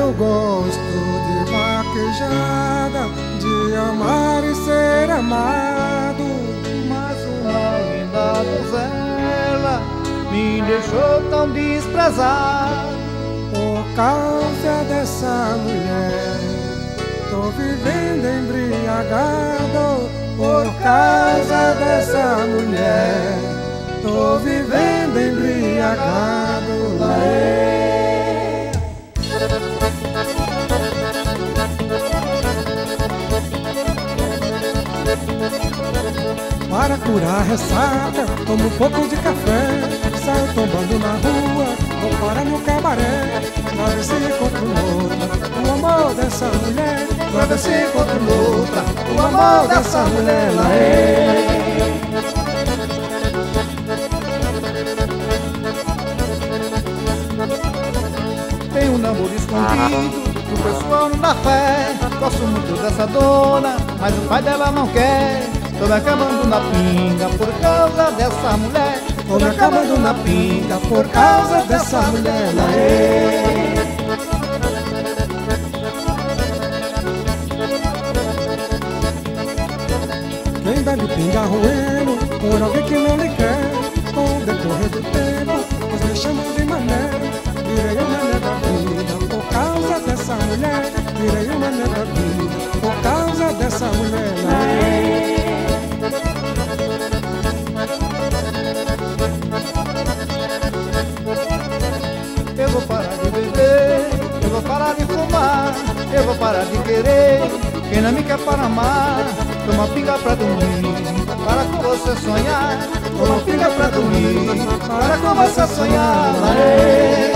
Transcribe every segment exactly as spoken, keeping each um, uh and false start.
Eu gosto de vaquejada, de amar e ser amado. Mas uma linda donzela me deixou tão desprezado. Por causa dessa mulher tô vivendo embriagado. Por causa dessa mulher tô vivendo embriagado. Laê. Para curar a ressaca, tomo um pouco de café, saio tombando na rua, vou parar no cabaré, pra ver se encontro outra, o amor dessa mulher, pra ver se encontro outra, o amor dessa mulher. Laê. Tem um namoro escondido, o pessoal não dá fé. Gosto muito dessa dona, mas o pai dela não quer. Tô me acabando na pinga por causa dessa mulher. Tô me acabando na pinga por causa dessa mulher. Laê. Quem bebe pinga roendo por alguém que não lhe quer, com o decorrer do tempo nós me chamam de mané. Virei o mané da vida por causa dessa mulher. Virei o mané da vida por causa dessa mulher. Laê. Eu vou parar de beber, eu vou parar de fumar, eu vou parar de querer quem não me quer para amar. Toma pinga pra dormir, para com você sonhar. Toma pinga pra dormir, para com você sonhar. Laê.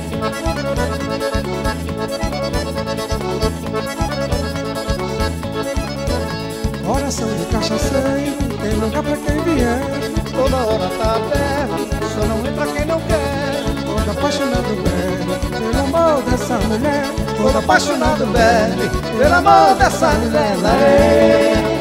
Coração de cachaceiro, tem lugar pra quem vier. Toda hora tá aberto, só não entra quem não quer. Todo apaixonado bebe pelo amor dessa mulher. Todo apaixonado bebe pelo amor dessa mulher. Laê.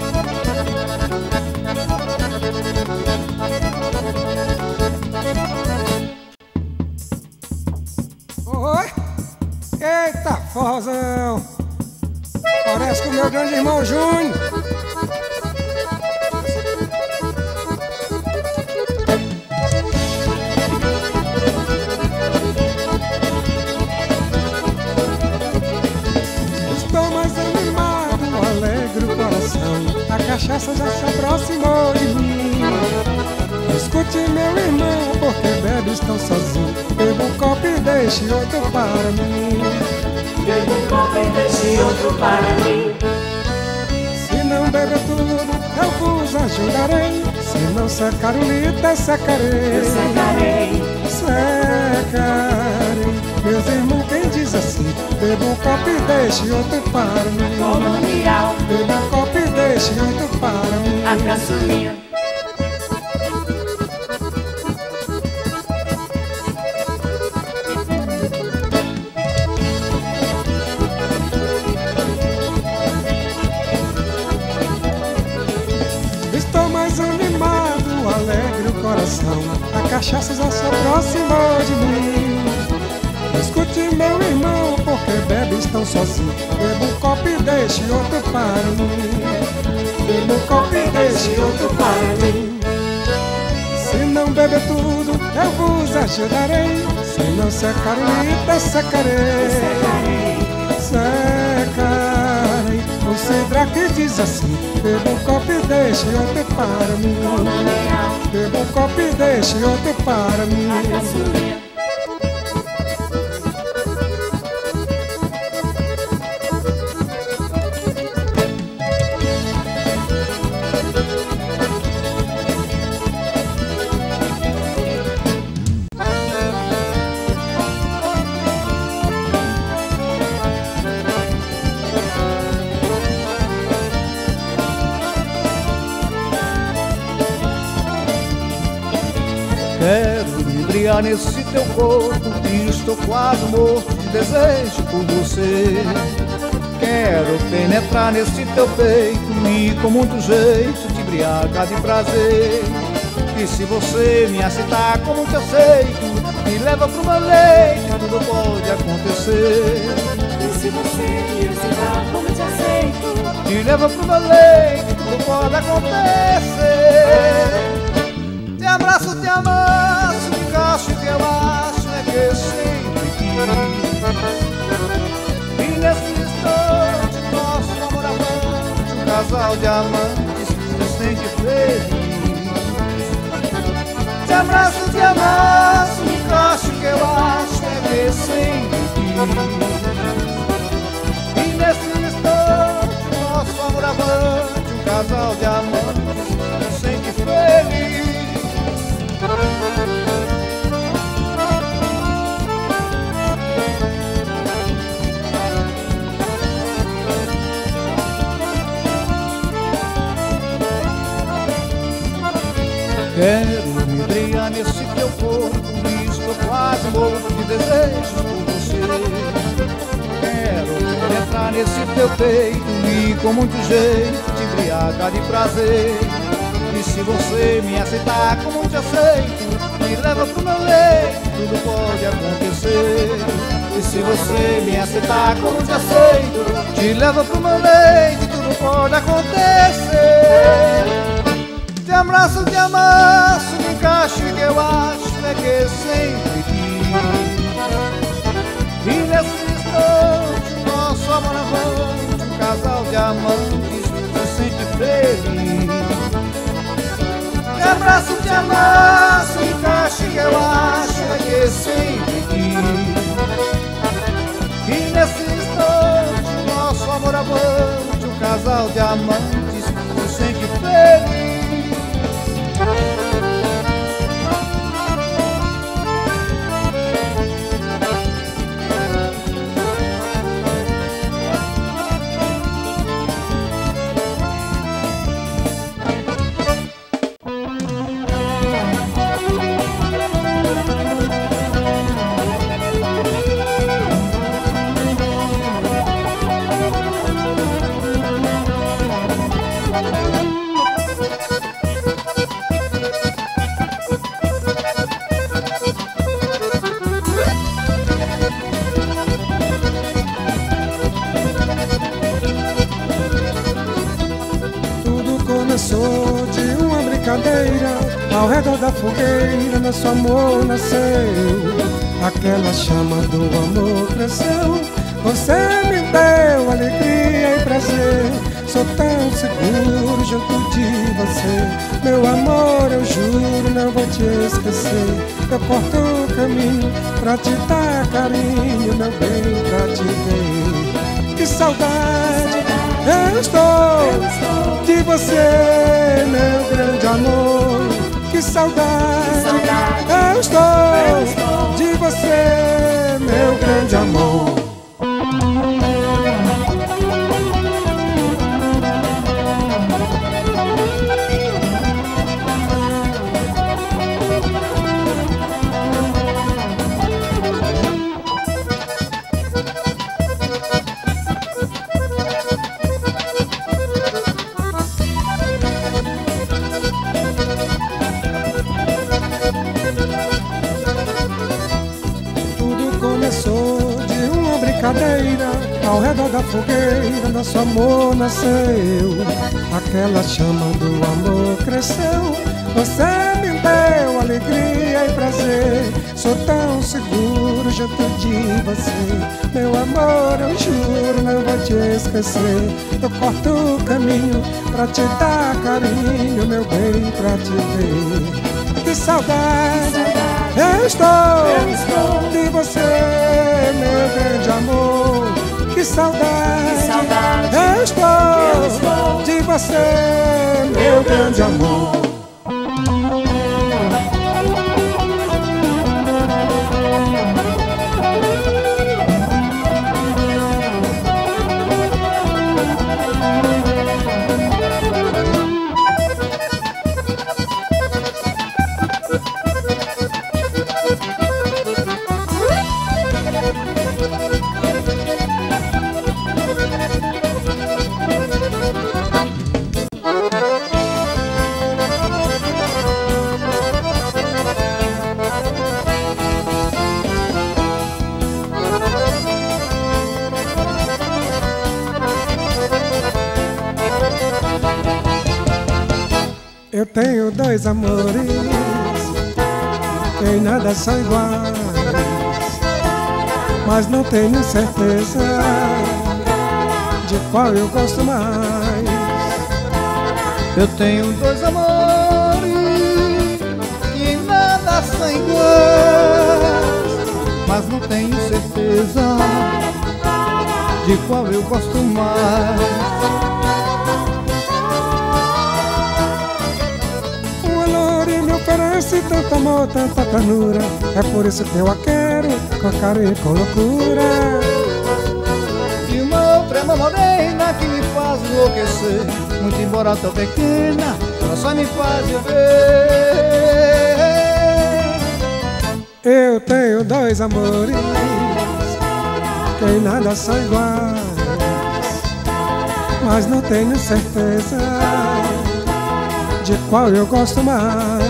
Oi! Eita, forrozão! Parece com o meu grande irmão Júnior. Estou mais animado, alegre o coração. A cachaça já se aproximou de mim. Escute, meu irmão, porque bebes tão sozinho. Beba um copo e deixe outro para mim. Beba um copo e deixe outro para mim. Se não beber tudo, eu vos ajudarei. Se não secar o litro, secarei. Eu secarei. Secarei. Meus irmãos, quem diz assim? Beba um copo e deixe outro para mim. Colonial. Beba um copo e deixe outro para mim. A caçulinha. Estou mais animado, alegre o coração. A cachaça já se aproximou de mim. Escute, meu irmão, porque bebes tão sozinho. Beba um copo e deixe outro para mim. Beba um copo e deixe outro para mim. Se não beber tudo, eu vos ajudarei. Se não secar o litro, secarei. Secarei. O Cidra que diz assim: beba um copo e deixe outro para mim. Beba um copo e deixe outro para mim. A caçulinha. Quero me embriagar nesse teu corpo e estou quase morto de desejo por você. Quero penetrar nesse teu peito e com muito jeito te embriagar de prazer. E se você me aceitar com muito aceito, me leva pro meu leito, tudo pode acontecer. E se você me aceitar como te aceito, Me leva pro meu leito, tudo pode acontecer. Te abraço, te amasso, me encaixo que eu acho é que sempre quis. E nesse instante nosso amor avante, um casal de amantes se sente feliz. Te abraço, te amasso, me encaixo que eu acho é que sempre quis. E nesse instante nosso amor avante, um casal de amantes se sente feliz. Quero me brilhar nesse teu corpo, estou quase morto de desejos por você. Quero entrar nesse teu peito e com muito jeito te embriagar de prazer. E se você me aceitar como te aceito, me leva pro meu leito, tudo pode acontecer. E se você me aceitar como te aceito, te leva pro meu leito, tudo pode acontecer. Te abraço, te amasso, me encaixo que eu acho é que sempre quis. E nesse instante nosso amor avante, um casal de amantes se sente feliz. Te abraço, te amasso, me encaixo que eu acho é que sempre quis. E nesse instante nosso amor avante, um casal de amantes se sente feliz. Começou de uma brincadeira, ao redor da fogueira nosso amor nasceu. Aquela chama do amor cresceu, você me deu alegria e prazer. Sou tão seguro junto de você, meu amor, eu juro não vou te esquecer. Eu corto o caminho pra te dar carinho, meu bem, pra te ver. Que saudade eu estou de você, meu grande amor. Que saudade eu estou de você, meu grande amor. Começou de uma brincadeira, ao redor da fogueira nosso amor nasceu. Aquela chama do amor cresceu, você me deu alegria e prazer. Sou tão seguro junto de você, meu amor, eu juro não vou te esquecer. Eu corto o caminho pra te dar carinho, meu bem, pra te ver. Que saudade eu estou, eu estou de você, meu grande amor. Que saudade, que saudade eu, estou eu estou de você, meu grande amor. tenho dois amores que em nada são iguais, mas não tenho certeza de qual eu gosto mais. Eu tenho dois amores que em nada são iguais, mas não tenho certeza de qual eu gosto mais. Uma loura me oferece tanto amor, tanta ternura, é por isso que eu a quero, com carinho e com loucura. E uma outra é uma morena que me faz enlouquecer, muito embora tão pequena, ela só me faz viver. Eu tenho dois amores que em nada são iguais, mas não tenho certeza de qual eu gosto mais.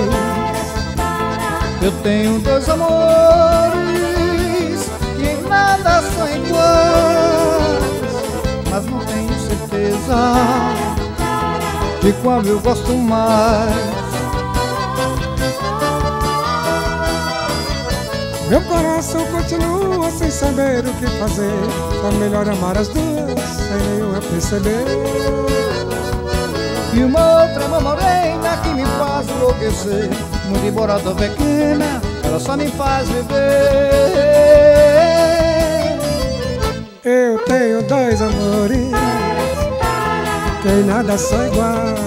Eu tenho dois amores que em nada são iguais, mas não tenho certeza de qual eu gosto mais. Meu coração continua sem saber o que fazer, é melhor amar as duas sem nenhuma perceber. E uma outra é uma morena que me faz enlouquecer, muito embora tão pequena, ela só me faz viver. Eu tenho dois amores que em nada são iguais,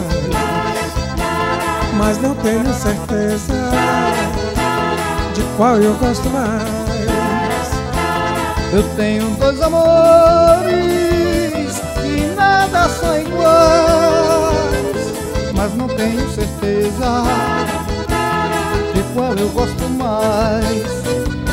mas não tenho certeza de qual eu gosto mais. Eu tenho dois amores que nada são iguais, mas não tenho certeza de qual eu gosto mais.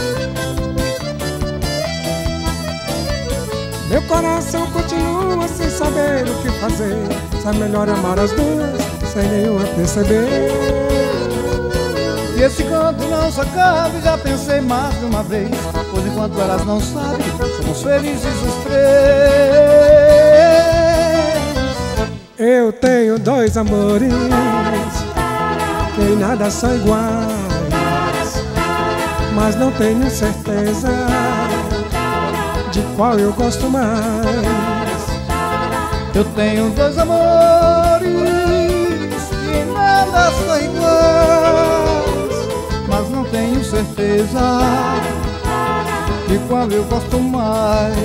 Meu coração continua sem saber o que fazer, é melhor amar as duas sem nenhuma perceber. E esse canto não se acaba, já pensei mais de uma vez, pois enquanto elas não sabem, somos felizes os três. Eu tenho dois amores que em nada são iguais, mas não tenho certeza de qual eu gosto mais. Eu tenho dois amores que em nada são iguais, mas não tenho certeza de qual eu gosto mais.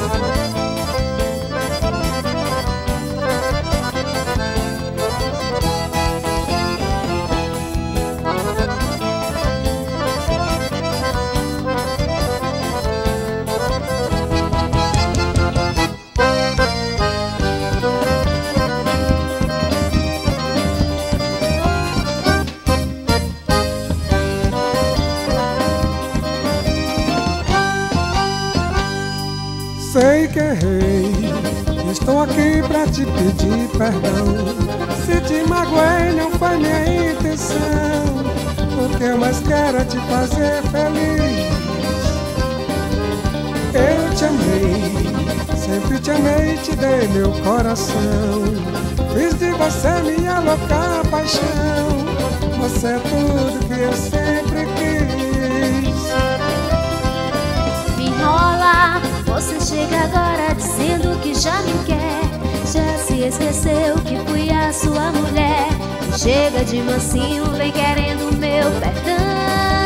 Sei que errei, estou aqui pra te pedir perdão. Se te magoei não foi minha intenção, o que eu mais quero é te fazer feliz. Eu te amei, sempre te amei, te dei meu coração. Fiz de você minha louca paixão, você é tudo que eu sempre quis. Me enrola, você chega agora dizendo que já me quer, já se esqueceu que fui a sua mulher. Chega de mansinho, vem querendo meu perdão.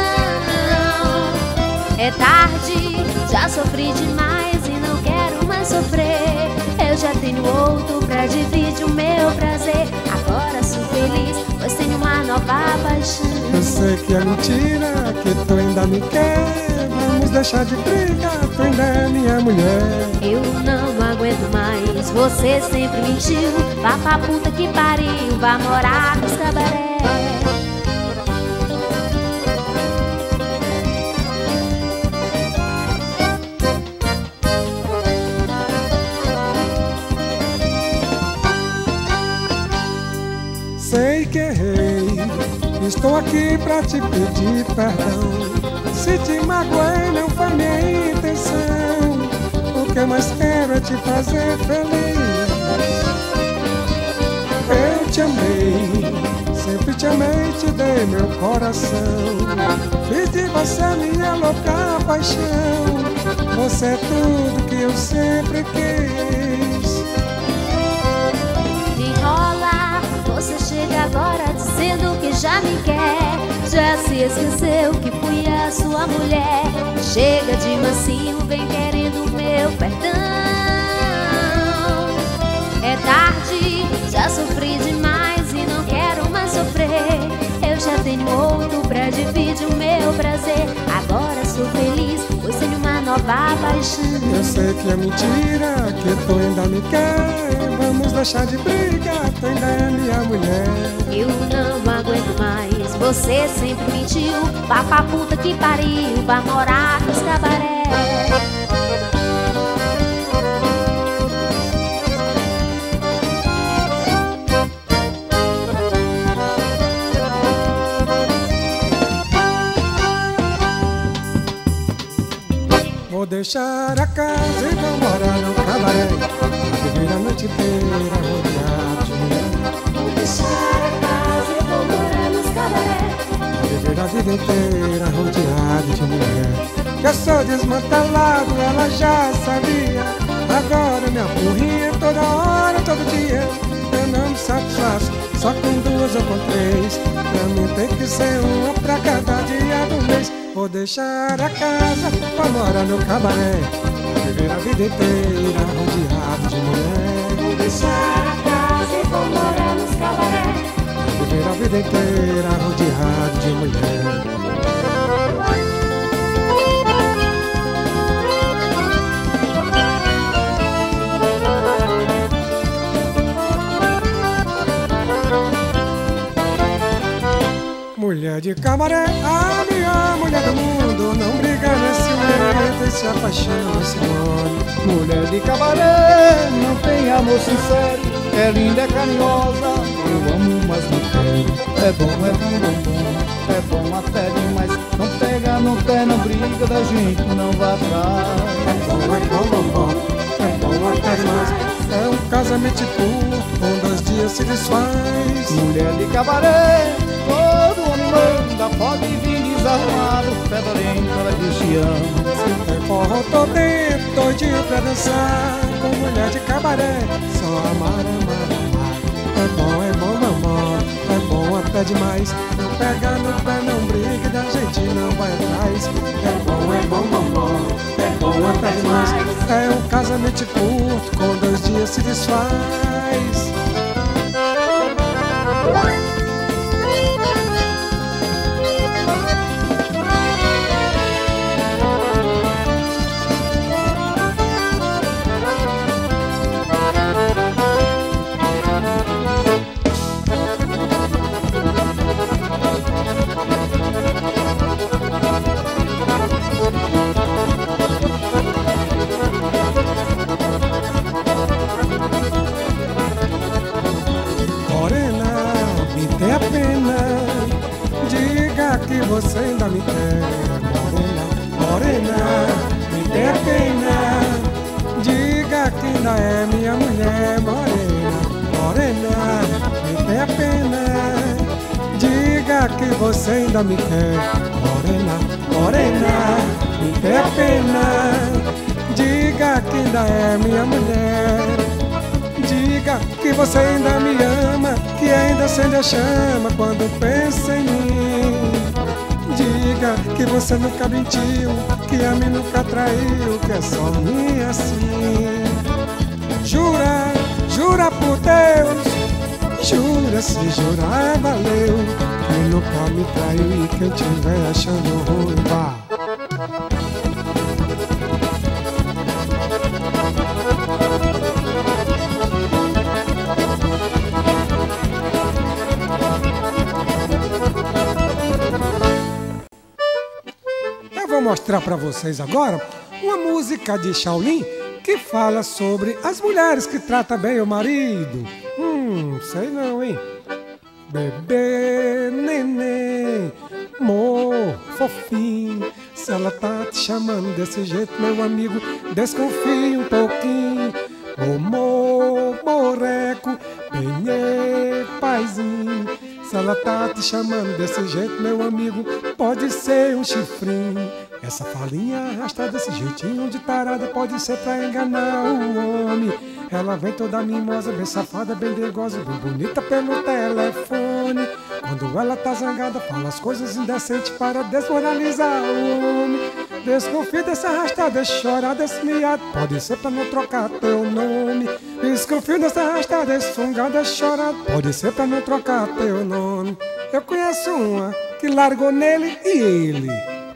É tarde, já sofri demais e não quero mais sofrer. Eu já tenho outro pra dividir o meu prazer. Agora sou feliz, pois tenho uma nova paixão. Eu sei que é mentira, que tu ainda me quer. Vamos deixar de briga, tu ainda é minha mulher. Eu não aguento mais, você sempre mentiu. Vá pra puta que pariu, vá morar nos cabaré. Sei que errei, estou aqui pra te pedir perdão. Se te magoei não foi minha intenção, o que eu mais quero é te fazer feliz. Eu te amei, sempre te amei, te dei meu coração. Fiz de você minha louca paixão. Você é tudo que eu sempre quis. Enrola, você chega agora dizendo que já me quer. Já se esqueceu que fui a sua mulher. Chega de mansinho, vem querendo meu perdão. É tarde, já sofri demais e não quero mais sofrer. Eu já tenho outro pra dividir o meu prazer. Agora sou feliz, pois tenho uma nova paixão. Eu sei que é mentira, que tu ainda me quer. Vamos deixar de brigar, tu ainda é minha mulher. Eu não aguento mais, você sempre mentiu. Vá pra puta que pariu, vá morar nos cabaré. Vou deixar a casa e vou morar no cabaré. Viver a noite inteira rodeado de mulher. Vou deixar a casa e vou morar nos cabaré. Viver a vida inteira rodeado de mulher. Que eu sou desmantelado, ela já sabia. Agora minha porrinha toda hora, todo dia. Eu não me satisfaço só com duas ou com três. Pra mim tem que ser uma pra cada dia do mês. Vou deixar a casa pra morar no cabaré. Viver a vida inteira rodeado de mulher. Vou deixar a casa e vou morar nos cabaré. Viver a vida inteira rodeado de mulher. Mulher de cabaré, a minha mulher do mundo. Não briga nesse momento e se apaixona nesse nome. Mulher de cabaré, não tem amor sincero. É linda, é carinhosa, eu amo, mas não quero. É bom, é bom, bom, bom, é bom até demais. Não pega, não pé, não briga da gente, não vá atrás. É bom, é bom, bom, bom, é bom até demais. É um casamento curto, com dois dias se desfaz. Mulher de cabaré, todo homem manda, pode vir desarmado, fedorento, ela diz te amo. Se tem forró, tô dentro, doidinho pra dançar. Com mulher de cabaré, só amar, amar, amar. É bom, é bom, mamão, é bom até demais. Não pega no pé, não briga, da gente não vai atrás. É bom, é bom, mamão, é bom até demais. É um casamento curto, com dois dias se desfaz. Que você ainda me quer, morena, morena, me dê pena. Diga que ainda é minha mulher, morena, morena, me dê pena. Diga que você ainda me quer, morena, morena, me dê pena. Diga que ainda é minha mulher. Diga que você ainda me ama, que ainda acende a chama quando pensa em mim. Diga que você nunca mentiu, que a mim nunca traiu, que é só minha assim. Jura, jura por Deus, jura, se jurar valeu, que nunca me traiu e quem tiver achando ruim vá. Vou mostrar pra vocês agora uma música de Shaolin que fala sobre as mulheres que tratam bem o marido. Hum, sei não, hein? Bebê, neném, amor, fofinho. Se ela tá te chamando desse jeito, meu amigo, desconfie um pouquinho. Ô, mo, moreco, benê, paizinho. Se ela tá te chamando desse jeito, meu amigo, pode ser um chifrinho. Essa falinha arrasta desse jeitinho de tarada, pode ser pra enganar o homem. Ela vem toda mimosa, bem safada, bem dengosa, bem bonita pelo telefone. Quando ela tá zangada, fala as coisas indecentes para desmoralizar o homem. Desconfia dessa arrastada, chora desse miado, pode ser pra não trocar teu nome. Desconfia dessa arrastada, esse fungada, chora, pode ser pra não trocar teu nome. Eu conheço uma que largou nele e ele.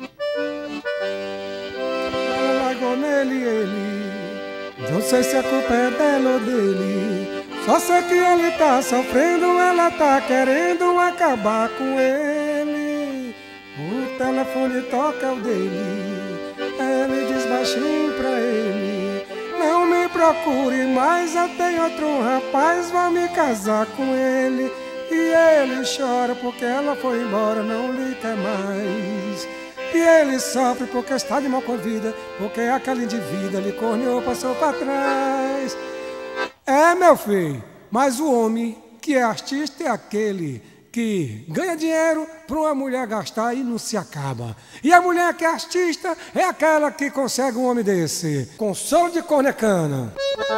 Ela largou nele e ele. Não sei se a culpa é dela ou dele. Só sei que ele tá sofrendo, ela tá querendo acabar com ele. O telefone toca é o dele. Ele diz baixinho pra ele: não me procure mais, eu tenho outro rapaz, vou me casar com ele. E ele chora porque ela foi embora, não lhe quer mais. E ele sofre porque está de mal com a vida, porque aquela indivídua lhe corneou, passou pra trás. É, meu filho, mas o homem que é artista é aquele que ganha dinheiro para uma mulher gastar e não se acaba. E a mulher que é artista é aquela que consegue um homem desse, com som de cornecana.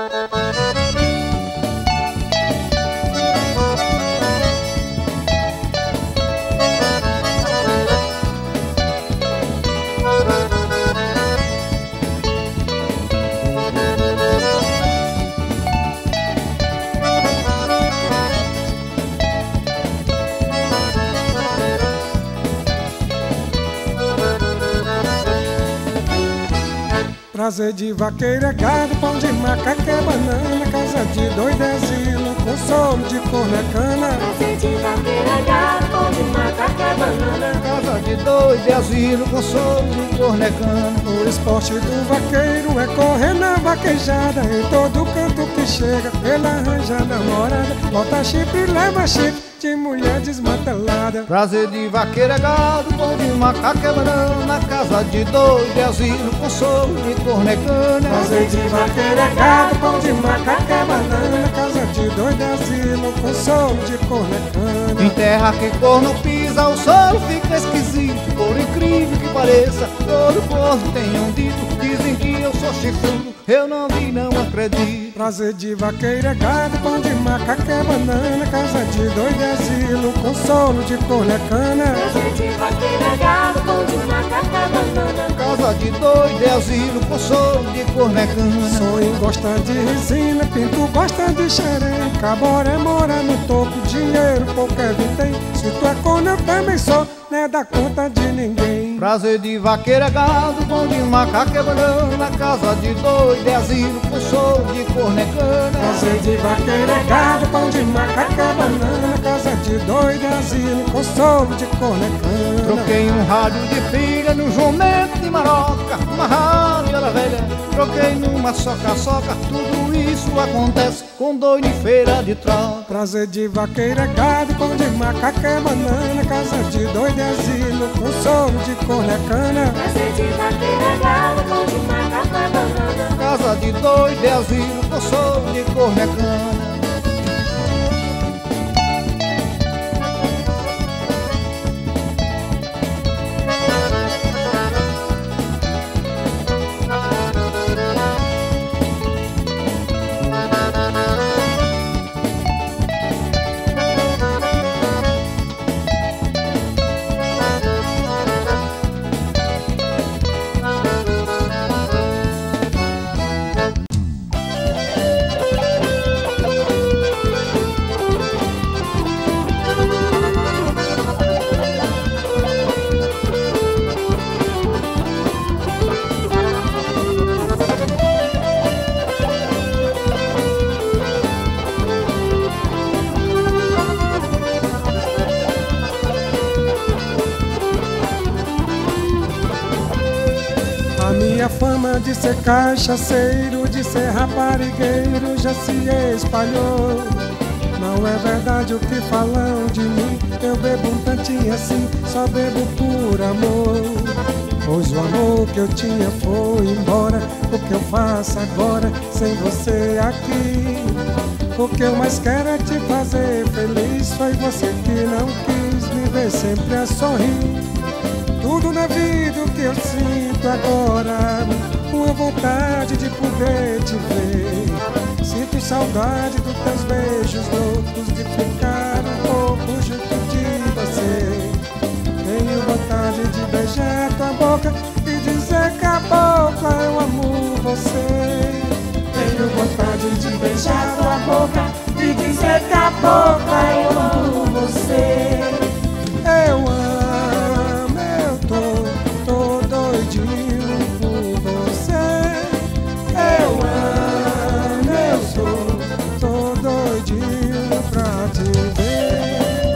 Prazer de vaqueiro é gado, pão de macaco é banana, casa de doido é asilo, consolo de cornecana. Prazer de vaqueiro é gado, pão de macaco é banana, casa de doido é asilo, consolo de cornecana. O esporte do vaqueiro é correr na vaquejada, em todo canto que chega, ele arranja namorada, bota chifre, leva chifre de mulher desmantelada. Prazer de vaqueiro é gado, pão de macaco é banana, casa de doido é asilo, consolo de cornecana. Prazer de vaqueiro é gado, pão de macaco é banana, casa de doido é asilo, consolo de cornecana. Em terra que corno pisa, o solo fica esquisito, por incrível que pareça, todo povo tem um dito, dizem que eu sou chifrudo, eu não vi, não acredito. Prazer de vaqueiro é gado, pão de macaco é banana, casa de doido é asilo, consolo de cornecana. prazer de vaqueiro é gado, pão de macaco é banana, casa de doido é asilo, consolo de cornecana. Sonho gosta de resina, pinto gosta de xerém, caboré mora no topo, dinheiro pouco é tem. Se tu é corno eu também sou, não é da conta de ninguém. Prazer de vaqueiro é gado, pão de macaco é banana, casa de doido é asilo, consolo de cornecana. Prazer de vaqueiro é gado, pão de macaco é banana, casa de doido é asilo, consolo de cornecana. Troquei um rádio de pilha num jumento de maroca, uma rádio velha, troquei numa soca-soca, tudo isso acontece com doido em feira de troca. Prazer de vaqueiro é gado, pão de macaco é banana, casa de doido é asilo, consolo de cornecana. prazer de vaqueiro é gado, pão de macaco é banana, casa de doido é asilo, consolo de cornecana. Minha fama de ser cachaceiro, de ser raparigueiro já se espalhou. Não é verdade o que falam de mim, eu bebo um tantinho assim, só bebo por amor. Pois o amor que eu tinha foi embora, o que eu faço agora sem você aqui? O que eu mais quero é te fazer feliz. Foi você que não quis me ver sempre a sorrir. Tudo na vida o que eu sinto agora, uma vontade de poder te ver. Sinto saudade dos teus beijos loucos, de ficar um pouco junto de você. Tenho vontade de beijar tua boca e dizer cabocla, eu amo você. Tenho vontade de beijar tua boca e dizer cabocla, eu amo você. Eu amo, eu tô, tô doidinho por você. Eu amo, eu sou, tô doidinho pra te ver.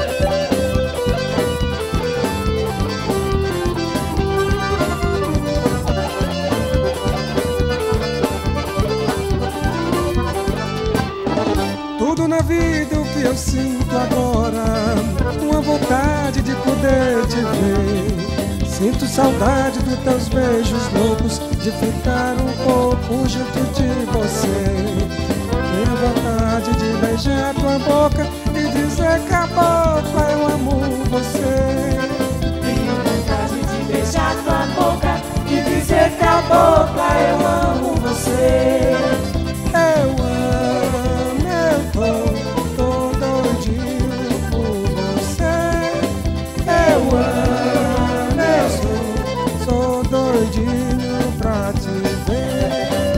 Tudo na vida o que eu sinto agora, uma vontade de poder te ver. Sinto saudade dos teus beijos loucos, de ficar um pouco junto de você. Tenho vontade de beijar tua boca e dizer cabocla, eu amo você. Tenho vontade de beijar tua boca e dizer cabocla, eu amo você. Eu amo, eu tô, tô doidinho por você. Eu amo, eu sou, sou doidinho pra te ver.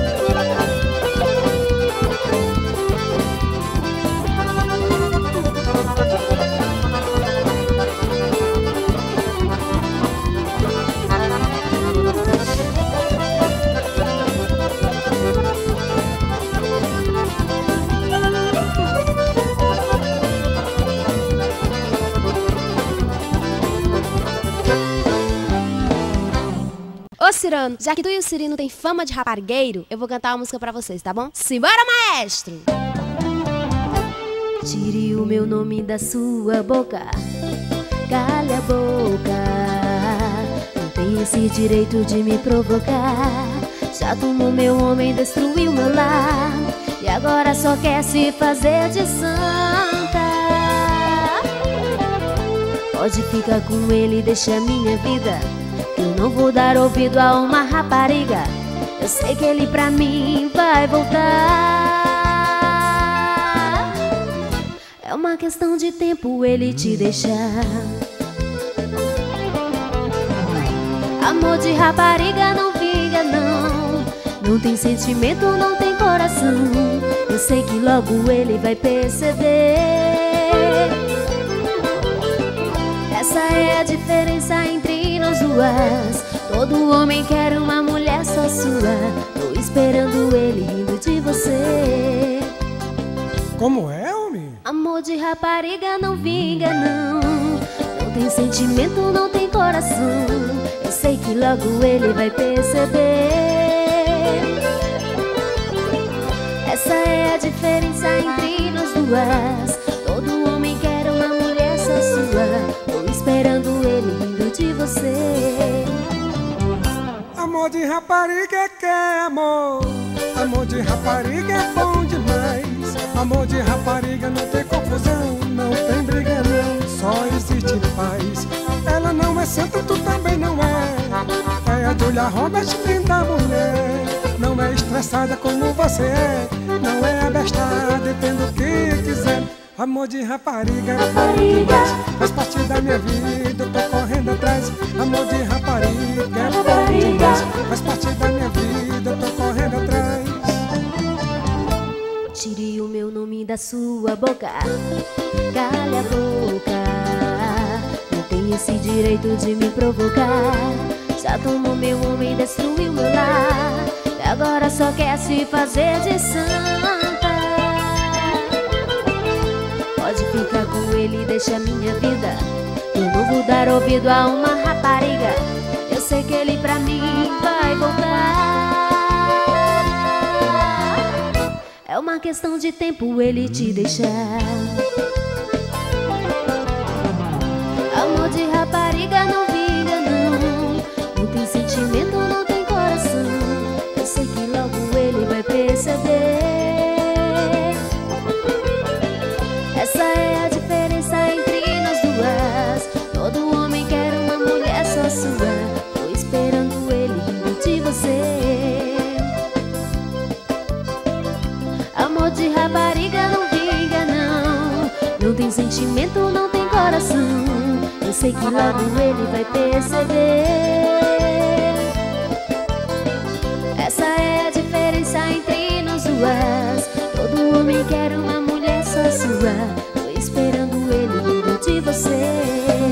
Ô Cirano, já que tu e o Cirino tem fama de raparigueiro, eu vou cantar uma música pra vocês, tá bom? Simbora, maestro! Tire o meu nome da sua boca, cale a boca. Não tem esse direito de me provocar. Já tomou meu homem, destruiu meu lar, e agora só quer se fazer de santa. Pode ficar com ele, deixa a minha vida. Eu não vou dar ouvido a uma rapariga. Eu sei que ele pra mim vai voltar. É uma questão de tempo ele te deixar. Amor de rapariga não vinga não. Não tem sentimento, não tem coração. Eu sei que logo ele vai perceber. Essa é a diferença entre nós duas. Todo homem quer uma mulher só sua. Tô esperando ele rindo de você. Como é, homem? Amor de rapariga não vinga não. Não tem sentimento, não tem coração. Eu sei que logo ele vai perceber. Essa é a diferença entre nós duas. Todo homem quer uma mulher só sua. Tô esperando ele rindo de você. Amor de rapariga que é amor. Amor de rapariga é bom demais. Amor de rapariga não tem confusão, não tem briga não, só existe paz. Ela não é santa, tu também não é. É a Julia Roberts, linda mulher. Não é estressada como você é. Não é abestada, entendo o que quiser. Amor de rapariga, rapariga, faz parte da minha vida, eu tô correndo atrás. Amor de rapariga, rapariga, faz parte da minha vida, eu tô correndo atrás. Tire o meu nome da sua boca, cale a boca. Não tem esse direito de me provocar. Já tomou meu homem, destruiu meu lar, e agora só quer se fazer de santa. Pode ficar com ele, deixa a minha vida. Eu não vou dar ouvido a uma rapariga. Eu sei que ele pra mim vai voltar. É uma questão de tempo ele te deixar. Amor de rapariga não vinga não. Não tem sentimento, não tem coração. Eu sei que logo ele vai perceber. amor de rapariga não vinga não. Não tem sentimento, não tem coração. Eu sei que logo ele vai perceber. Essa é a diferença entre nós duas. Todo homem quer uma mulher só sua. Tô esperando ele vindo de você.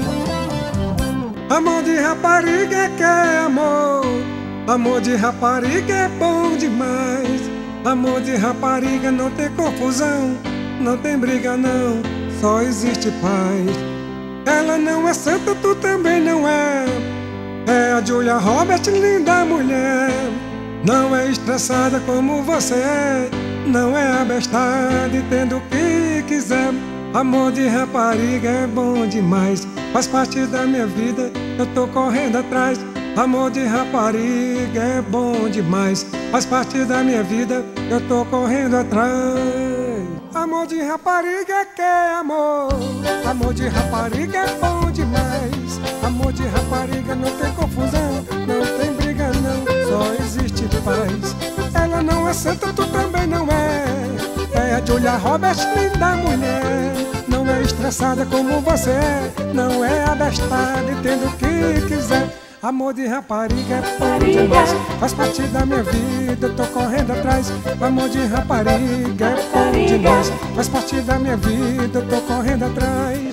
Amor de rapariga que é amor. Amor de rapariga é bom demais. Amor de rapariga não tem confusão, não tem briga não, só existe paz. Ela não é santa, tu também não é. É a Julia Roberts, linda mulher. Não é estressada como você é. Não é abestada e tendo o que quiser. Amor de rapariga é bom demais. Faz parte da minha vida, eu tô correndo atrás. Amor de rapariga é bom demais. Faz parte da minha vida, eu tô correndo atrás. Amor de rapariga que é amor. Amor de rapariga é bom demais. Amor de rapariga não tem confusão, não tem briga não, só existe paz. Ela não é santa, tu também não é. É a Julia Roberts, linda mulher. Não é estressada como você é. Não é abestada e tendo o que quiser. Amor de rapariga é bom demais. Faz parte da minha vida, eu tô correndo atrás. Amor de rapariga é bom demais. Faz parte da minha vida, eu tô correndo atrás.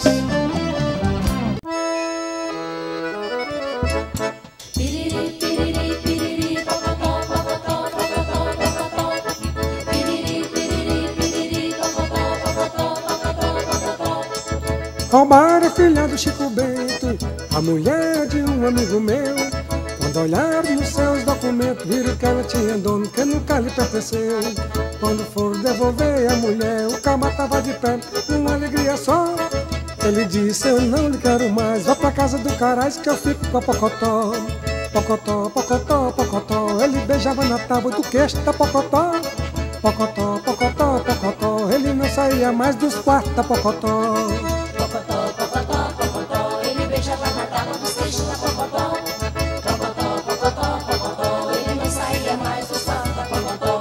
Roubaram a filha do Chico Bento, a mulher de um amigo meu. Quando olharam nos seus documentos, viram que ela tinha dono que nunca lhe pertenceu. Quando foram devolver a mulher, o cama tava de pé, numa alegria só. Ele disse, eu não lhe quero mais, vá pra casa do Carais que eu fico com a Pocotó. Pocotó, Pocotó, Pocotó, ele beijava na tábua do queixo da Pocotó. Pocotó, Pocotó, Pocotó, ele não saía mais dos quartos da Pocotó. Pocotó, Pocotó, Pocotó, ele beijava na tábua dos queixos da Pocotó. Pocotó, Pocotó, Pocotó, ele não saía mais dos quartos da Pocotó.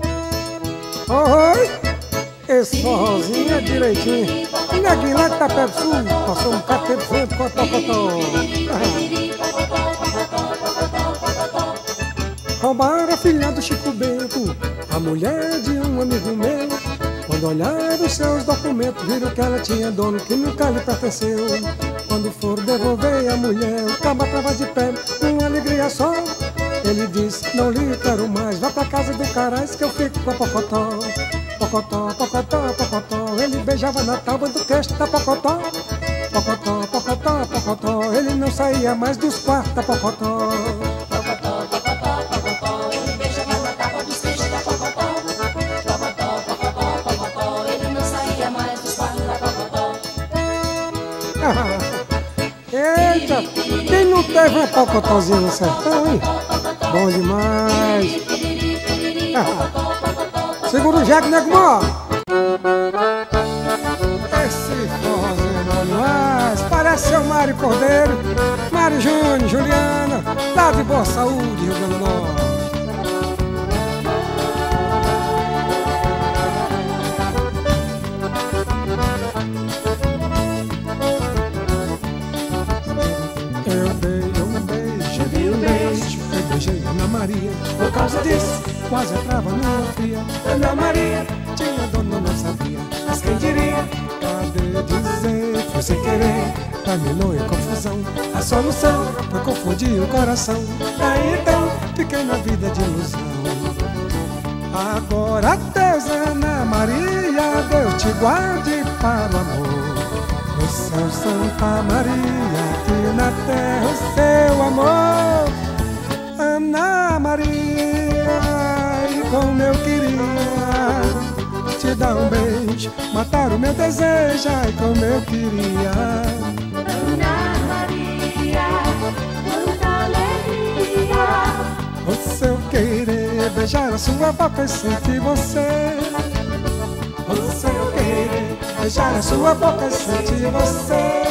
Oi, esse forrozinho é direitinho. E neguinho lá de Tapé do Sul, passou um bocado de tempo junto com a Pocotó. Roubaram a filha do Chico Bento, a mulher de um amigo meu. Quando olharam os seus documentos, viram que ela tinha dono que nunca lhe pertenceu. Quando foram devolver a mulher, o caba tava de pé, com alegria só. Ele disse, não lhe quero mais, vá pra casa do Carais que eu fico com a Pocotó. Pocotó, Pocotó, Pocotó, ele beijava na tábua do queixo da Pocotó. Pocotó, Pocotó, Pocotó, ele não saía mais dos quartos da Pocotó. Pocotó, Pocotó, Pocotó, ele beijava na tábua dos queixos da Pocotó. Pocotó, Pocotó, Pocotó, ele não saía mais dos quartos da Pocotó. Eita, quem não teve uma Pocotózinha no sertão, hein? Bom demais. Segura o jegue, nego mó. Esse forrozinho é bom demais. Parece ser o Mário Cordeiro, Mário Júnior, Juliana, lá de Boa Saúde, Rio Grande do Norte. Eu dei um beijo, dei um beijo, eu beijei Ana Maria. Por causa disso, quase entrava numa fria. Ana Maria tinha dono, não sabia. Mas quem diria? Cadê dizer? Foi sem querer, terminou em confusão. A solução foi confundir o coração. Aí então, fiquei na vida de ilusão. Agora Deus, Ana Maria, Deus te guarde para o amor. No céu, Santa Maria, aqui na terra o seu amor. Ana Maria, e como eu queria te dar um beijo, matar o meu desejo, ai como eu queria. Ana Maria, quanta alegria. O seu querer, beijar a sua boca e sentir você. O seu querer, beijar a sua boca e sentir você.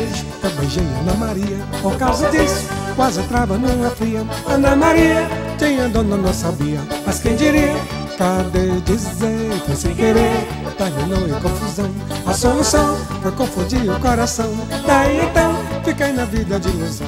beijo, eu beijei Ana Maria. Por causa disso, quase entrava numa fria. Ana Maria tinha dono, não sabia, mas quem diria? Cadê dizer, foi sem querer, terminou em confusão. A solução foi confundir o coração. Daí então, fiquei na vida de ilusão.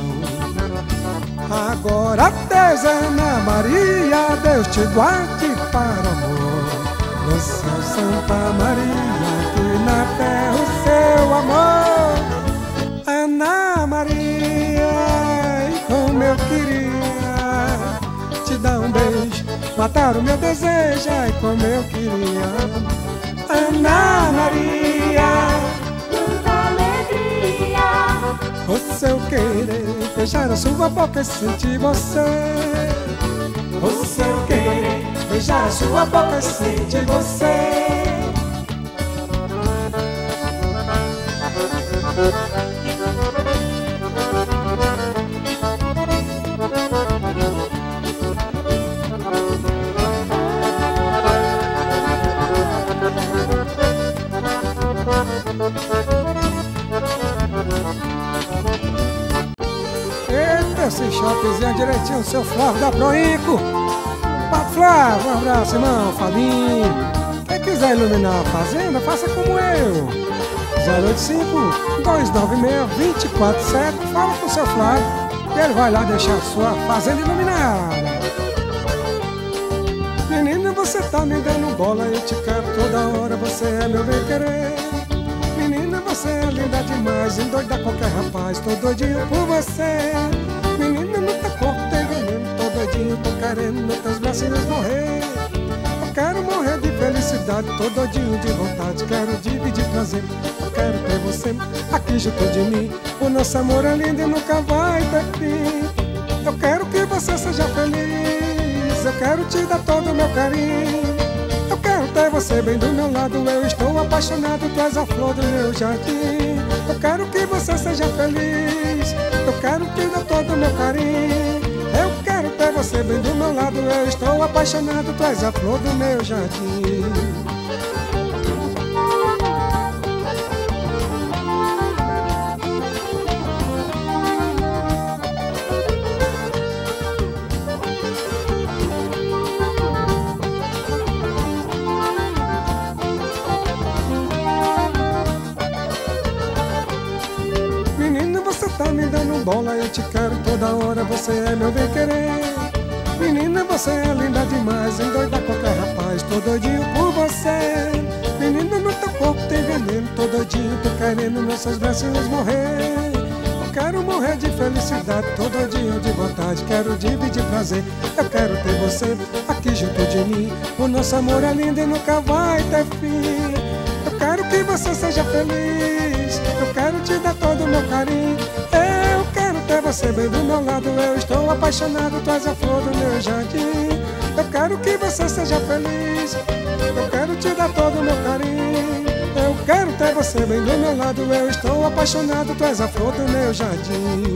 Agora Deus, Ana Maria, Deus te guarde para o amor. No céu, Santa Maria, aqui na terra o seu amor. Ana Maria, e como eu queria te dar um beijo, matar o meu desejo, ai como eu queria. Ana Maria, muita alegria. o seu querer, beijar a sua boca e sentir você. O seu querer, beijar a sua boca e sentir você. Eita, esse shoppingzinho direitinho, seu Flávio da Proinco. Papo Flávio, um abraço, irmão, Fabinho. Quem quiser iluminar a fazenda, faça como eu. zero oito cinco, dois nove seis, dois quatro sete. Fala com o seu Flávio e ele vai lá deixar a sua fazenda iluminada. Menina, você tá me dando bola, eu te quero toda hora, você é meu bem-querer. Menina, você é linda demais, endoida qualquer rapaz, tô doidinho por você. Menina, no teu corpo tem veneno, tô doidinho, tô querendo nos teus bracinhos morrer. Eu quero morrer de felicidade, tô doidinho de vontade, quero dividir prazer. Eu quero ter você aqui junto de mim, o nosso amor é lindo e nunca vai ter fim. Eu quero que você seja feliz, eu quero te dar todo o meu carinho. Eu quero ter você bem do meu lado, eu estou apaixonado, tu és a flor do meu jardim. Eu quero que você seja feliz, eu quero te dar todo o meu carinho. Eu quero ter você bem do meu lado, eu estou apaixonado, tu és a flor do meu jardim. Tá me dando bola, eu te quero toda hora, você é meu bem-querer. Menina, você é linda demais, endoida qualquer rapaz, tô doidinho por você. Menina, no teu corpo tem veneno, tô doidinho, tô querendo nos seus bracinhos morrer. Eu quero morrer de felicidade, tô doidinho de vontade, quero dividir prazer. Eu quero ter você aqui junto de mim, o nosso amor é lindo e nunca vai ter fim. Eu quero que você seja feliz, eu quero te dar todo o meu carinho. Eu quero ter você bem do meu lado, eu estou apaixonado, tu és a flor do meu jardim. Eu quero que você seja feliz, eu quero te dar todo o meu carinho. Eu quero ter você bem do meu lado, eu estou apaixonado, tu és a flor do meu jardim.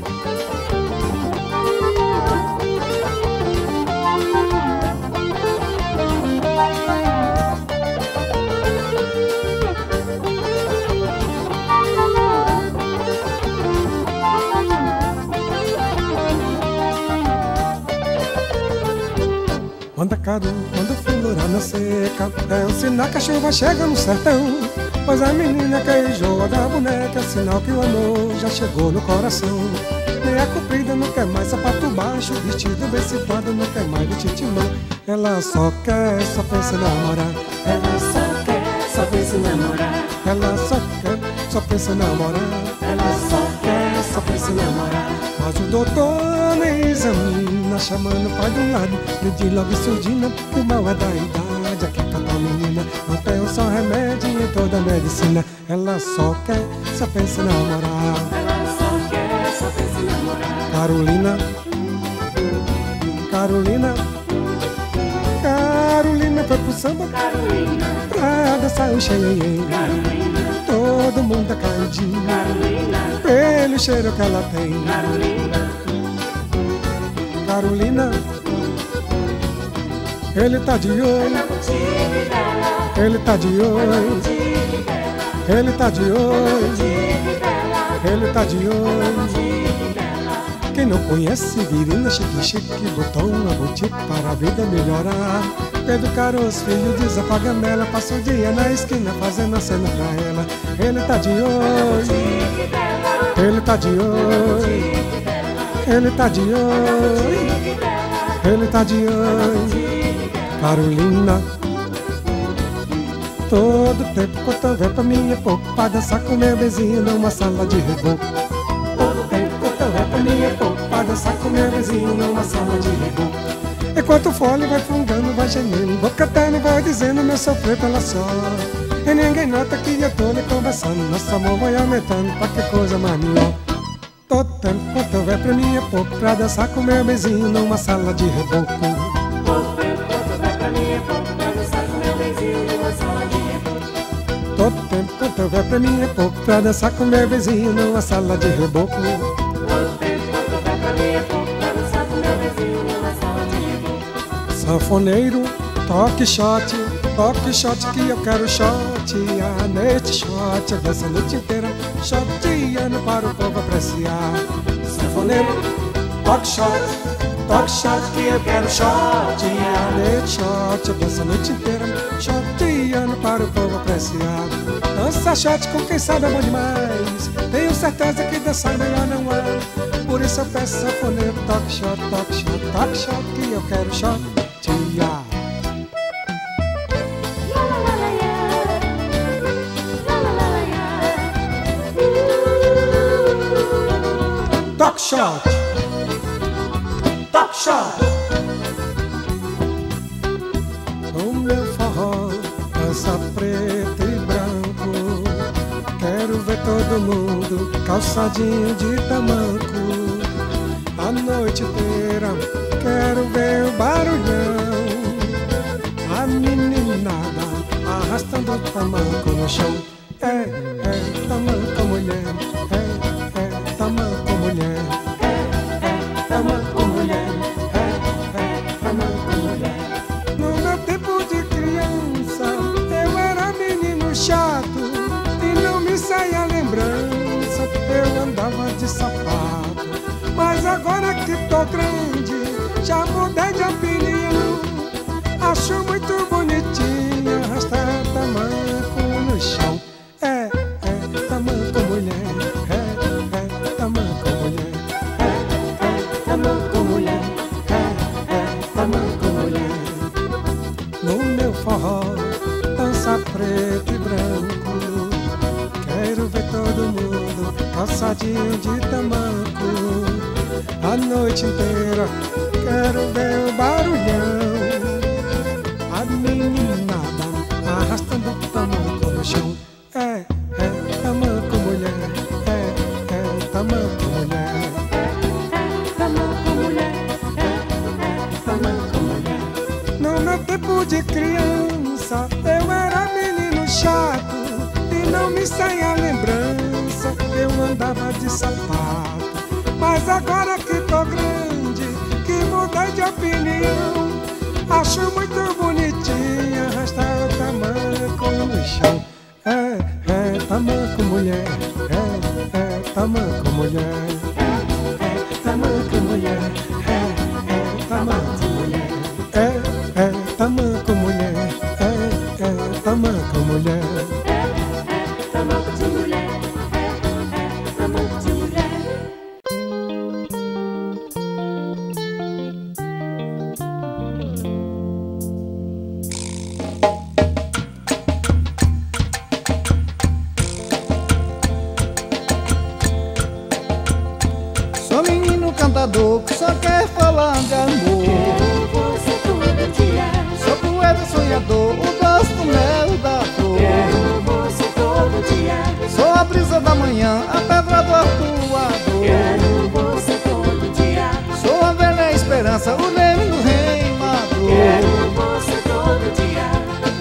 Quando a caro, quando fulura na seca, é o sinal que a chuva chega no sertão. Pois a menina que joga a boneca é sinal que o amor já chegou no coração. Meia comprida, não quer mais sapato baixo, vestido bem situado, não quer mais de timão. Ela só quer, só pensa em namorar. Ela só quer, só pensa em namorar. Ela só quer, só pensa em namorar. Ela só quer, só pensa em namorar. Mas o doutor nem examina, chamando o pai do lado, me diz logo surdina, que o mal é da idade. Aqui tá a menina, não tem um só remédio em toda a medicina. Ela só quer, só pensa em namorar. Ela só quer, só pensa em namorar. Carolina, Carolina, Carolina foi pro samba, Carolina, pra dançar o xenhenhen. Carolina, Todo mundo é caidinho, Carolina, pelo cheiro que ela tem. Carolina, Carolina, ele tá de olho, na boutique dela, ele tá de na olho, boutique dela, ele tá de na olho. boutique dela. ele tá de olho. Quem não conhece Virina, chique, chique, botou uma boutique para a vida melhorar. Pedro Caroço, filho de Zé Paganella, passa o dia na esquina fazendo a cena pra ela. Ele tá de olho, ele tá de olho, ele tá de olho, ele tá de olho. Carolina, todo tempo quando eu ver pra mim é pouco, pra dançar com meu vizinho numa sala de reboco. Todo tempo quando eu ver pra mim é pouco, pra dançar com meu vizinho numa sala de reboco. Enquanto o fole vai fungando, vai gemendo, vou cantando, vou dizendo meu sofrer pela sorte. E ninguém nota que eu tô lhe conversando, nosso amor vai aumentando pra que coisa mais melhor. Todo tempo quanto eu ver pra mim é pouco, pra dançar com meu vizinho numa sala de reboco. Todo tempo quanto eu ver pra mim é pouco, pra dançar com meu vizinho numa sala de reboco. Todo tempo quanto eu ver pra mim é pouco, pra dançar com meu vizinho numa sala de reboco. Todo tempo quanto eu ver pra mim é pouco, pra dançar com meu vizinho numa sala de reboco. Sanfoneiro, toque shot, toque shot que eu quero shot. A noite shot, eu danço a noite inteira, shoteando para o povo apreciar. Sanfoneiro, toque shot, toque shot que eu quero shot. A noite shot, eu danço a noite inteira, shoteando para o povo apreciar. Dança shot com quem sabe é bom demais, tenho certeza que dançar melhor não há. Por isso eu peço sanfoneiro, toque shot, toque shot, toque shot que eu quero shot. Talk shot, talk shot. O meu forró dança preto e branco, quero ver todo mundo calçadinho de tamanco. A noite inteira quero ver o barulhão, a meninada arrastando o tamanco no chão. É, é, tamanco mulher, é, é, tamanco mulher, é, é, tamanco mulher, é, é, tamanco mulher. No meu tempo de criança, eu era menino chato e não me saía lembrança, eu andava de sapato. Mas agora que tô grande, já mudei de opinião, acho muito bonitinha arrastar tamanco no chão. É, é, tamanco mulher, é, é, tamanco mulher, é, é, tamanco mulher, é, é, tamanco mulher. No meu forró, dança preto e branco, quero ver todo mundo calçadinho de tamanco. A noite inteira quero ver o barulhão, a meninada arrastando o tamanco no chão. É, é, tamanco mulher, é, é, tamanco mulher, é, é, tamanco mulher, é, é, tamanco mulher. No meu tempo de criança, eu era menino chato e não me saía lembrança, eu andava de sapato. Mas agora que tô grande, que mudei de opinião, acho muito bonitinha arrastar o tamanco no chão. É, é, tamanco mulher, é, é, tamanco mulher, é, é, tamanco mulher, é, é, tamanco mulher, é, é, tamanco mulher, é, é, tamanco mulher, É, é, tamanco de mulher, é, é, tamanco de mulher. Sou menino cantador que só quer falar de amor. Quero você todo dia, Sou poeta sonhador, o doce do mel da flor. quero você todo dia, Sou a brisa da manhã, a pedra do arpoador. quero você todo dia, Sou a velha esperança, o leme do reimador. quero você todo dia.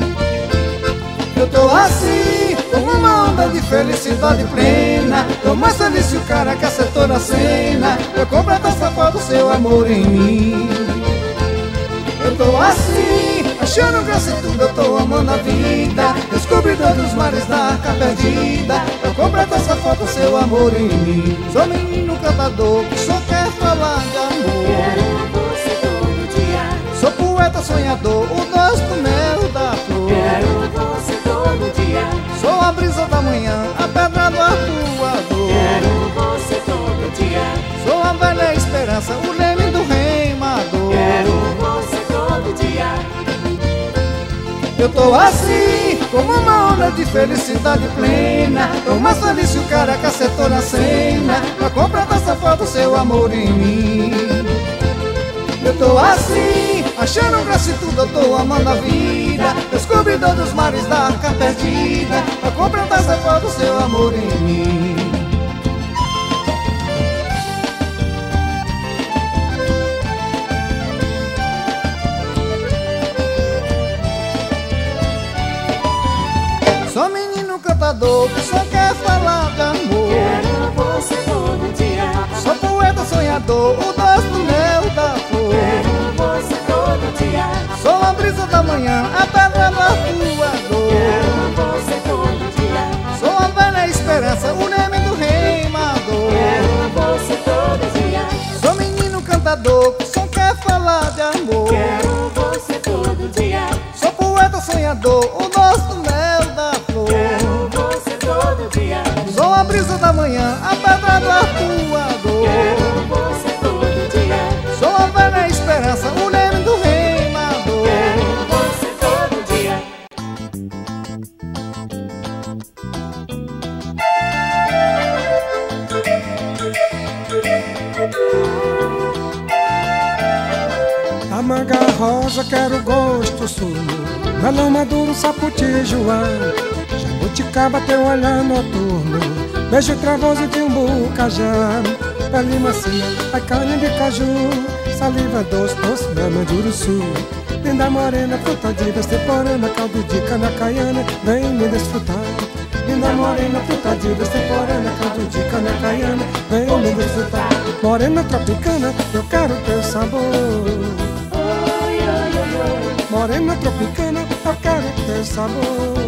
Eu tô assim, com uma onda de felicidade plena. Tô mais feliz que o cara que acertou na cena. Eu completo essa foto do seu amor em mim. Eu tô assim, achando graça em tudo, eu tô amando a vida. Descobridor dos mares da arca perdida. Eu completo essa foto, seu amor em mim. Sou menino cantador que só quer falar de amor. Quero você todo dia. Sou poeta sonhador, o doce do mel da flor. Quero você todo dia. Sou a brisa da manhã, a pedra do arpoador. Quero você todo dia. Sou a velha esperança, o leme do reimador. Quero você todo dia. Eu tô assim, como uma onda de felicidade plena. Tô mais feliz se o cara que acertou na cena. Pra comprar dessa foto, seu amor em mim. Eu tô assim, achando graça em tudo, eu tô amando a vida. Descobridor dos mares da arca perdida. Pra comprar dessa foto, seu amor em mim. Sou menino cantador que só quer falar de amor. Quero você todo dia. Sou poeta sonhador, o doce do mel da flor. Quero você todo dia. Sou a brisa da manhã, a pedra do arpoador. Quero você todo dia. Sou a velha esperança, o nome do reimador. Quero você todo dia. Sou menino cantador que só quer falar de amor. Quero você todo dia. Sou poeta sonhador, o doce do mel da flor. Quero você todo dia. Sou a brisa da manhã, a pedra do arpoador. Quero você todo dia. Sou a velha esperança, o nome do reimador. Quero você todo dia. A manga rosa quero gosto sumo, melão maduro, sapoti, joá, jabuticaba, teu olhar noturno, beijo travoso de umbu, cajá, pele macia, a carne de caju, saliva doce, doce, mel de uruçu, linda morena, fruta de extemporânea, caldo de cana caiana, vem me desfrutar. Linda morena, fruta de extemporânea, caldo de cana caiana, vem me desfrutar. Morena tropicana, eu quero teu sabor. Morena tropicana, eu quero teu sabor.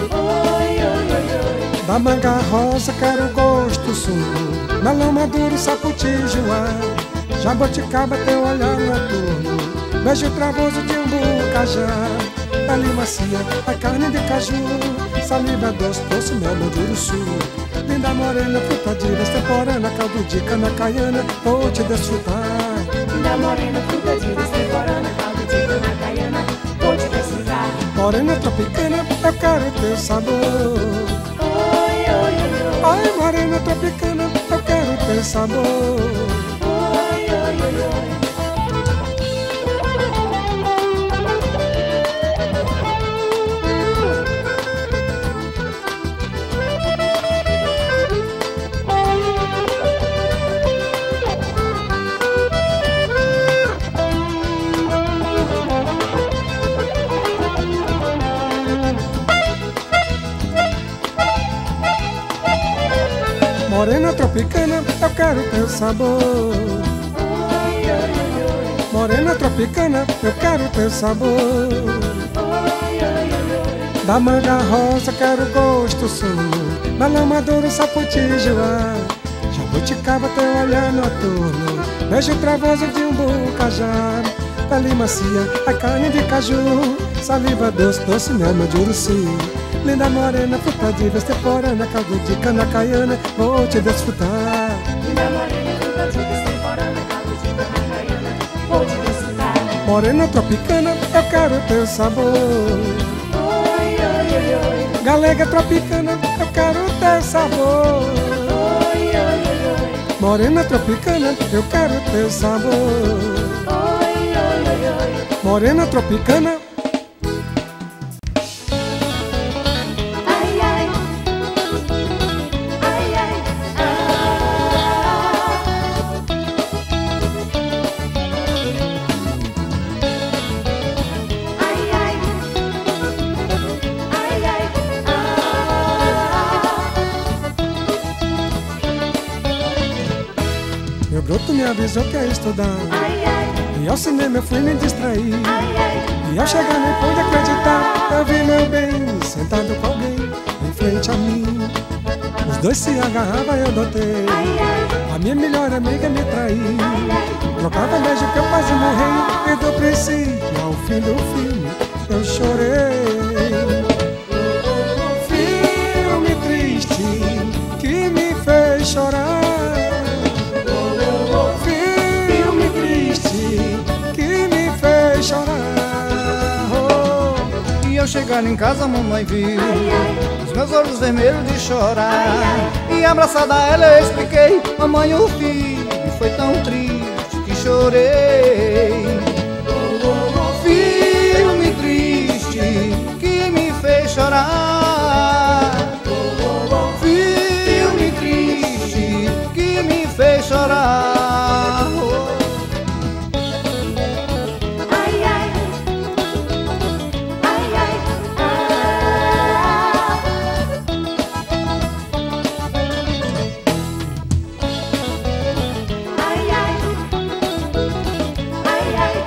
Da manga rosa quero gosto sumo, melão maduro, sapoti, joá, jabuticaba, teu olhar noturno, beijo travoso de umbu, cajá, pele macia, a carne de caju, saliva doce, doce, mel de uruçu, linda morena, fruta de extemporânea, caldo de cana caiana, vou te desfrutar. Linda morena, fruta de extemporânea, caldo de cana caiana, vou te desfrutar. Morena tropicana, eu quero teu sabor. Oi, oi, oi, oi. Ai, morena tropicana, eu quero teu sabor. Oi, oi, oi, oi. Morena tropicana, eu quero teu sabor. Morena tropicana, eu quero teu sabor. Da manga rosa quero gosto sumo, melão maduro, sapoti, joá, jabuticaba, teu olhar noturno, beijo travoso de umbu, cajá, pele macia, a carne de caju, saliva doce, doce, mel de uruçu, linda morena, fruta de extemporânea, caldo de cana caiana, vou te desfrutar. Linda morena, fruta de extemporânea, caldo de cana caiana, vou te desfrutar. Morena tropicana, eu quero teu sabor. Oi, oi, oi, oi. Galega tropicana, eu quero teu sabor. Oi, oi, oi, oi. Morena tropicana, eu quero teu sabor. Oi, oi, oi, oi. Morena tropicana. Ai, ai. Ai, ai. Ah. Ai, ai. Ai, ai. Ah. Meu broto me avisou que ia estudar, Ai, ai. e ao cinema eu fui me distrair. Ai, ai. E ao chegar nem pude acreditar, eu vi meu bem sentado com alguém em frente a mim. Os dois se agarravam e eu notei, a minha melhor amiga me traiu. Trocava beijo que eu quase morri, e do princípio ao fim do filme eu chorei. Filme triste que me fez chorar. Filme triste que me fez chorar. E ao chegar em casa a mamãe viu os meus olhos vermelhos de chorar. E abraçada a ela eu expliquei, mamãe, o filho foi tão triste que chorei. Filme triste que me fez chorar. Filme triste que me fez chorar. Ai, ai, ai, ai, ah. Ai, ai, ai, ai,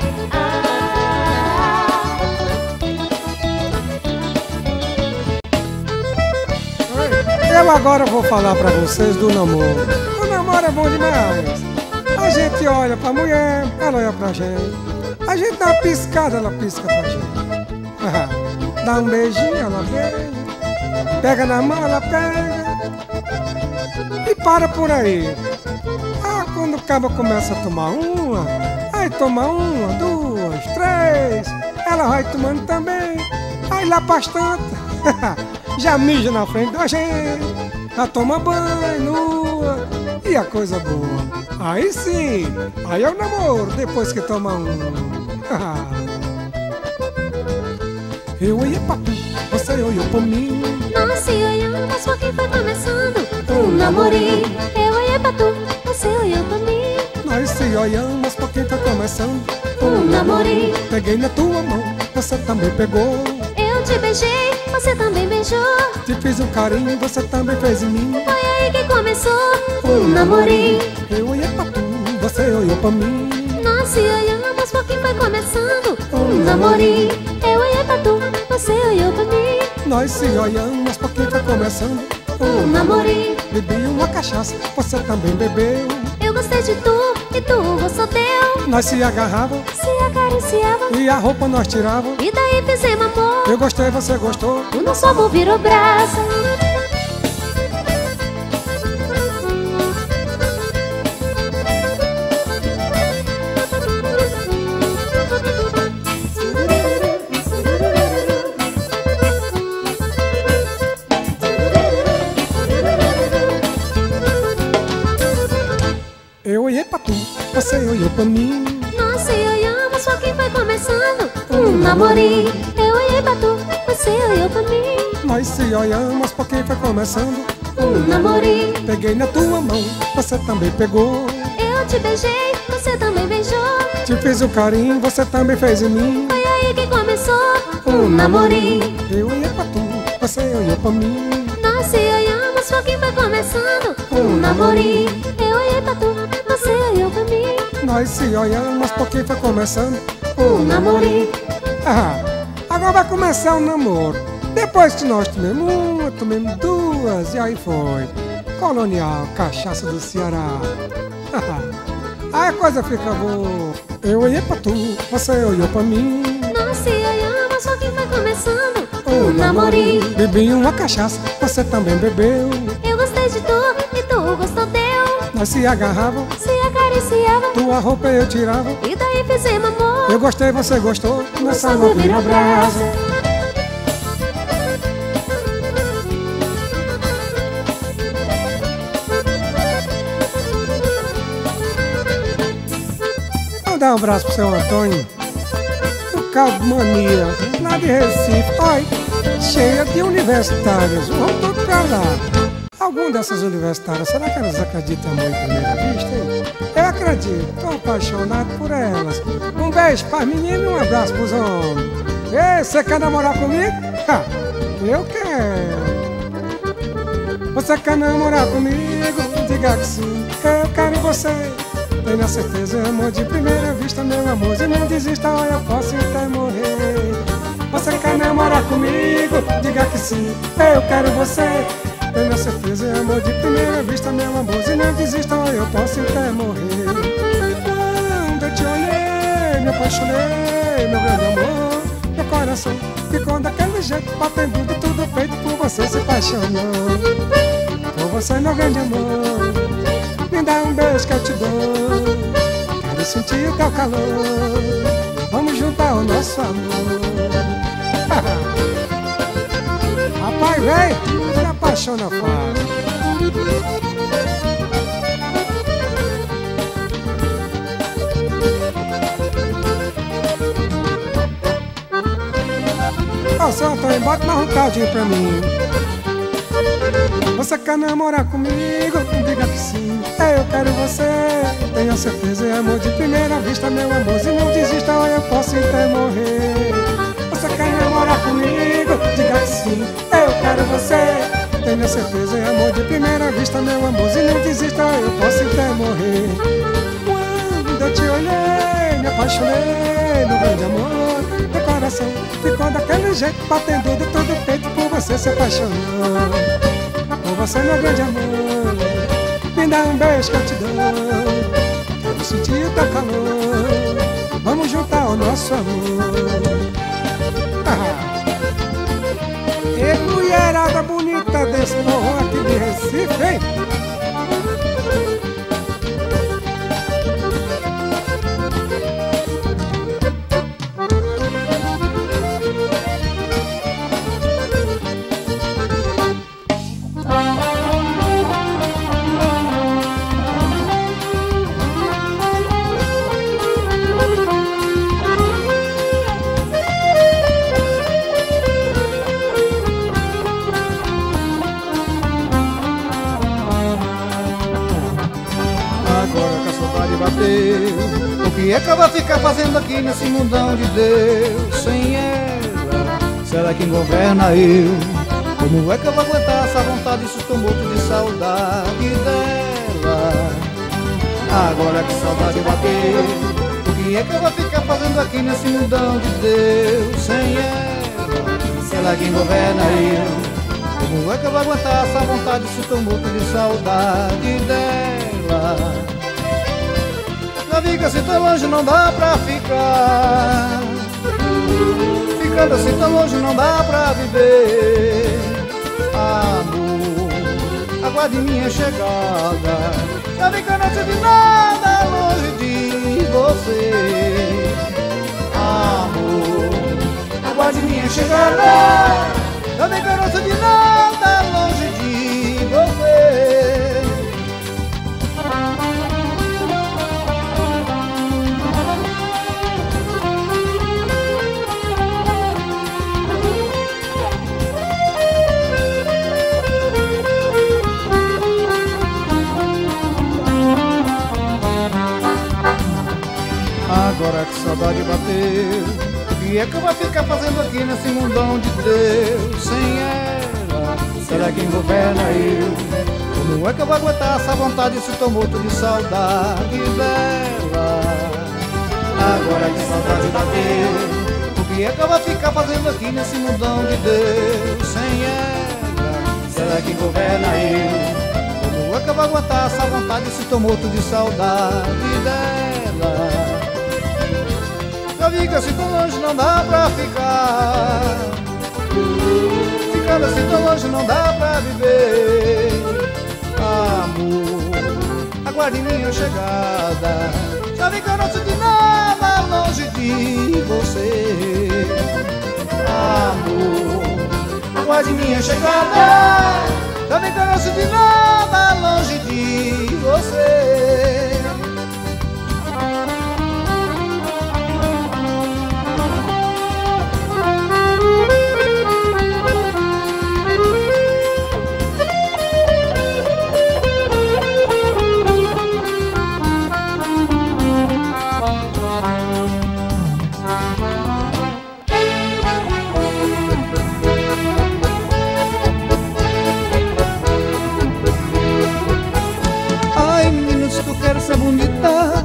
Eu agora vou falar pra vocês do namoro. O namoro é bom demais. A gente olha pra mulher, ela olha pra gente. A gente dá uma piscada, ela pisca pra gente. Dá um beijinho, ela beija. Pega na mão, ela pega. E para por aí. Ah, quando o cabo começa a tomar uma, aí toma uma, duas, três. Ela vai tomando também. Aí lá pras tantas, já mija na frente da gente, já toma banho nua, e a coisa boa. Aí sim, aí é o namoro, depois que toma um. Eu olhei pra tu, você olhou pra mim. Nós se olhamos porque foi começando um namorinho. Eu olhei pra tu, você olhou pra mim. Nós se olhamos porque foi começando Um namorinho. Peguei na tua mão, você também pegou. Eu te beijei, você também beijou. Te fiz um carinho, você também fez em mim. Foi aí que começou um namorinho. Eu olhei pra tu, você olhou pra mim. Nós se olhamos porque foi começando um namorinho. Eu olhei pra tu, você olhou pra mim. Nós se olhamos porque foi começando Um namorinho. Bebi uma cachaça, você também bebeu. Eu gostei de tu e tu gostou deu. Nós se agarrava Se acariciava e a roupa nós tirava. e daí fizemos amor. Eu gostei, você gostou. O nosso amor virou brasa. Eu olhei pra tu, você olhou pra mim. Nós se olhamos só que foi começando um namorinho. Eu olhei pra tu, você olhou pra mim. Nós se olhamos porque foi começando Um namorinho. Peguei na tua mão, você também pegou. Eu te beijei, você também beijou. Te fiz um carinho, você também fez em mim. Foi aí que começou um namorinho. Eu olhei pra tu, você olhou pra mim. Nós se olhamos só que foi começando um namorinho. Eu olhei pra tu, você olhou pra mim. Nós se olhamos porque foi começando Um namorinho. Ah, agora vai começar o namoro. Depois que nós tomemos uma, tomemos duas, e aí foi Colonial, cachaça do Ceará. Aí a coisa fica boa. Eu olhei pra tu, você olhou pra mim. Nós se olhamos só que foi começando um namorinho. Bebi uma cachaça, você também bebeu. Eu gostei de tu e tu gostou deu. Nós se agarrava, Se acariciava tua roupa eu tirava. e daí fizemos amor. Eu gostei, você gostou, Nosso nossa amor amor virou virou brasa. brasa. Vou dar um abraço pro seu Antônio, o Caldo Mania, lá de Recife. Olha, cheia de universitários, vamos tudo pra lá. Algum dessas universitárias, será que elas acreditam em amor em primeira vista? Hein? Eu acredito, tô apaixonado por elas. Um beijo para menino e um abraço pros homens. Ei, você quer namorar comigo? Ha, eu quero. Você quer namorar comigo? Diga que sim, eu quero você. tenho a certeza, é amor de primeira vista, meu amor. E não desista, ou eu posso até morrer. Você quer namorar comigo? Diga que sim, eu quero você. Tenho a certeza, é amor de primeira vista, meu amor. E não desista, ou eu posso até morrer. Quando eu te olhei, me apaixonei, meu grande amor. Meu coração ficou daquele jeito, batendo de tudo feito por você, se apaixonou. Por você, meu grande amor, me dá um beijo que eu te dou. Quero sentir o teu calor, vamos juntar o nosso amor. Rapaz, véi, me apaixona fácil. Ó, oh, seu Antônio, bota mais um caldinho pra mim. Você quer namorar comigo? Diga que sim, eu quero você. Tenho certeza, é amor de primeira vista, meu amor. E não desista, ou eu posso até morrer. Você quer namorar comigo? Diga que sim, eu quero você. Tenho certeza, é amor de primeira vista, meu amor. E não desista, ou eu posso até morrer. Quando eu te olhei, me apaixonei, meu grande amor. Meu coração ficou daquele jeito, batendo de todo peito, por você se apaixonou. Por você, meu grande amor, me dá um beijo que eu te dou. Quero sentir o teu calor, vamos juntar o nosso amor. Ah. E mulherada bonita desse povo aqui de Recife, hein? O que é que eu vou ficar fazendo aqui nesse mundão de Deus? Sem ela, será quem governa eu? Como é que eu vou aguentar essa vontade, esse tumulto de saudade dela? Agora que saudade bateu, o que é que eu vou ficar fazendo aqui nesse mundão de Deus? Sem ela, será quem governa eu? Como é que eu vou aguentar essa vontade, esse tumulto de saudade dela? Naviga assim tão longe, não dá pra ficar. Ficando assim tão longe, não dá pra viver. Amor, aguarde minha chegada. Naviga não sei de nada longe de você. Amor, aguarde minha chegada. Naviga não sei de nada longe de você. Agora que saudade bateu, o que é que eu vou ficar fazendo aqui nesse mundão de Deus? Sem ela, será quem governa eu? Como é que eu vou aguentar essa vontade, esse tumulto de saudade dela? Agora que saudade bateu, o que é que eu vou ficar fazendo aqui nesse mundão de Deus? Sem ela, será quem governa eu? Como é que eu vou aguentar essa vontade, esse tumulto de saudade dela? Fica assim tão longe, não dá pra ficar. Ficando assim tão longe, não dá pra viver. Amor, aguarde minha chegada. Já vi que eu não sinto nada longe de você. Amor, aguarde minha chegada. Já vi que eu não sinto nada longe de você. Ai, menino, se tu queres ser bonita,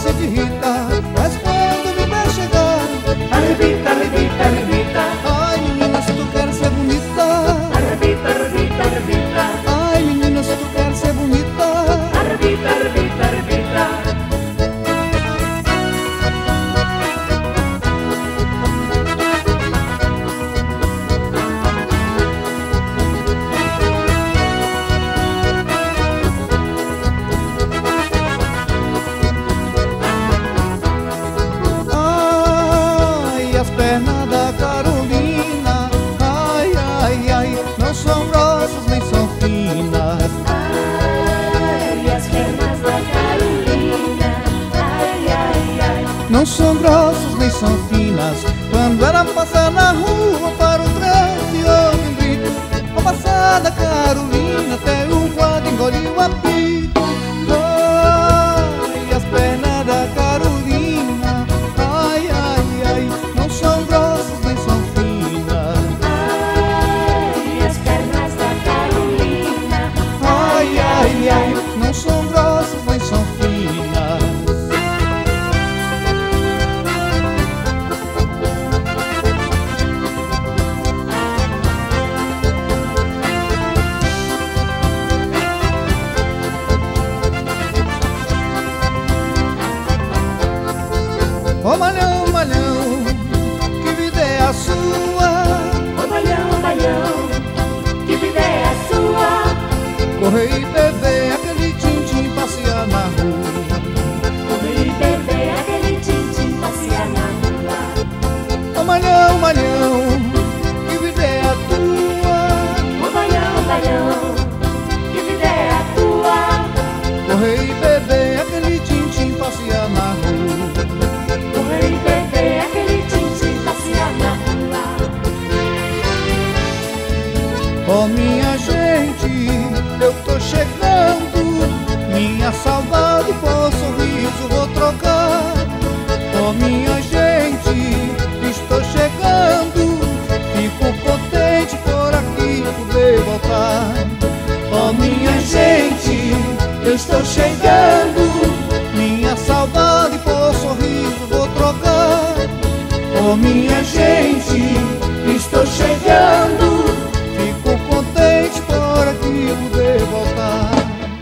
se irrita, mas quando me vê chegar, Arrebita, arrebita, arrebita. ai menina, se tu quer ser bonita, Arrebita, arrebita, arrebita. ai menina, se tu quer ser bonita, Arrebita, arrebita, arrebita. ai as pernas da Carolina, ai, ai, ai, não são grossas nem são finas. Ai, as pernas da Carolina. Ai, ai, ai. Não são grossas nem são finas. Quando ela passa na rua para o trânsito e ouve um grito, a passada Carolina até o guarda engoliu o apito. Ai, as pernas da Carolina, ai, ai, ai, não são grossas nem são finas. Ai, as pernas da Carolina. Ai, ai, ai, não são grossas nem são finas. Ô malhão, malhão, que vida é a sua? Ô malhão, malhão, que vida é a sua? Correr e beber aquele tim-tim passear na rua. Correr e beber aquele tim-tim passear na rua. Ô malhão, malhão, que vida é a tua? Ô malhão, malhão, que vida é a tua? Correr e beber aquele tim-tim passear na rua. Correr e beber aquele tim-tim passear na rua. Ó minha gente, eu tô chegando, minha saudade por sorriso vou trocar. Ó minha gente, estou chegando, fico contente por aqui poder voltar. Ó minha gente, eu estou chegando, minha saudade por sorriso vou trocar. Ó minha gente, estou chegando, fico contente por aqui poder voltar.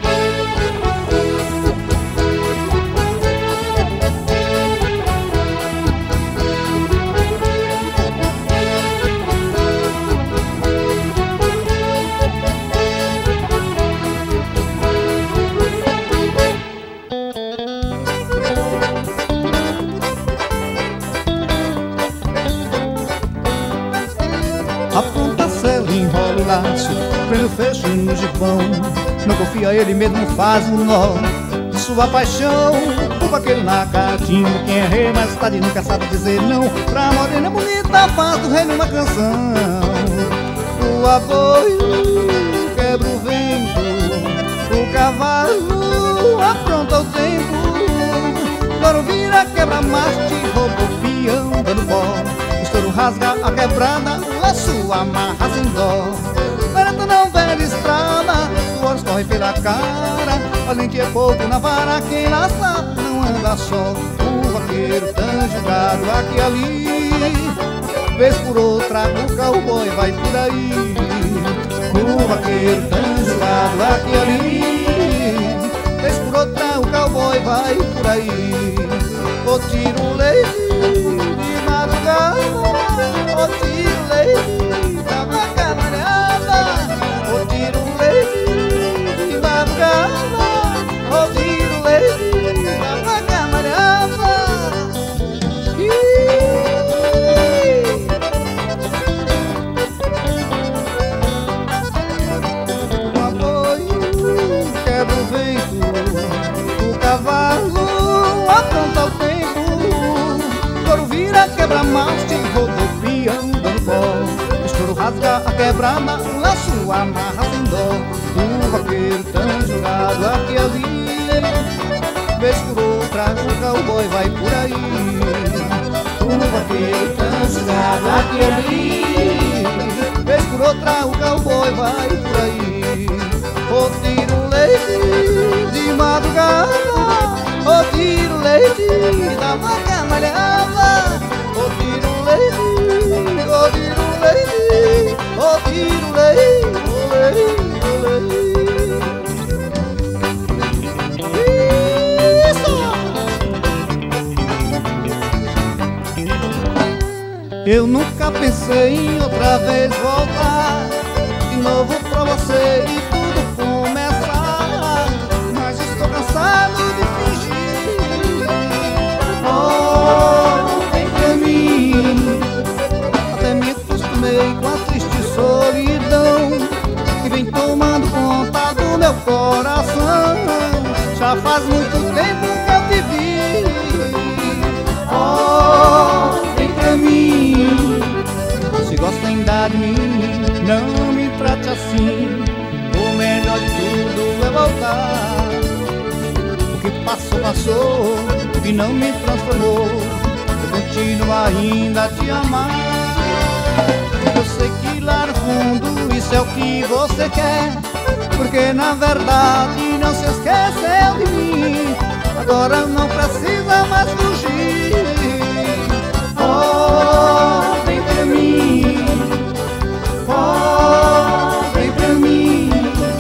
Aponta a cela, enrola o laço, prende o fecho no gibão. Não confia, ele mesmo faz o nó de sua paixão. O vaqueiro na catinha, quem é rei mais tarde nunca sabe dizer não. Pra morena bonita faz do rei numa canção. O aboio quebra o vento, o cavalo apronta o tempo. Agora vira, quebra mate, rouba o peão dando pó. Estouro rasga a quebrada, laço amarra sem dó. Varanda não velha estrada, suor corre pela cara. Valente é pouco na vara, quem laça não anda só. O vaqueiro tão jogado aqui e ali, vez por outra o cowboy vai por aí. O vaqueiro tão jogado aqui e ali, vez por outra o cowboy vai por aí. Ô tiro leite de madrugada, ô tiro leite da vaca malhada, ô tiro leite de madrugada, ô tiro leite da vaca malhada. O aboio quebra o vento, o cavalo apronta o tempo. Touro vira, quebra maste, rodopião dando pó. Estouro rasga a quebrada, laço amarra sem dó. O vaqueiro tão jogado aqui e ali, vez por outra o cowboy vai por aí. O vaqueiro tão jogado aqui e ali, vez por outra o cowboy vai por aí. Ô tiro leite de madrugada, ô tiro o leite da vaca malhava. Ô tira o leite, ô tira o leite, ô tira o leite, o leite, o leite. Eu nunca pensei em outra vez voltar de novo pra você e tudo começar, mas estou cansado de fingir. Oh, vem pra mim. Até me acostumei com a triste solidão que vem tomando conta do meu coração. Já faz muito tempo que eu te vi. Oh, vem pra mim. Se gosta ainda de mim, não me trate assim. O melhor de tudo é voltar. O que passou, passou e não me transformou. Eu continuo ainda a te amar. Eu sei que lá no fundo isso é o que você quer, porque na verdade não se esqueceu de mim. Agora não precisa mais fugir. Oh, vem pra mim. Oh, vem pra mim.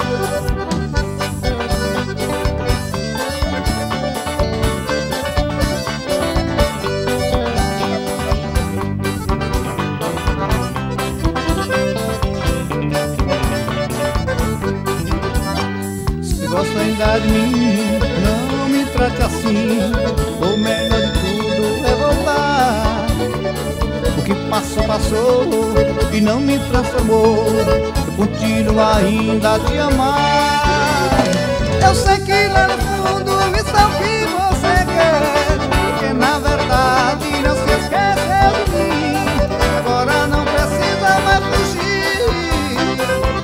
Se gosta ainda de mim, não me trate assim. O melhor de tudo é voltar. O que passou, passou e não me transformou. Eu continuo ainda a te amar. Eu sei que lá no fundo isso é o que você quer, porque na verdade não se esqueceu de mim. Agora não precisa mais fugir.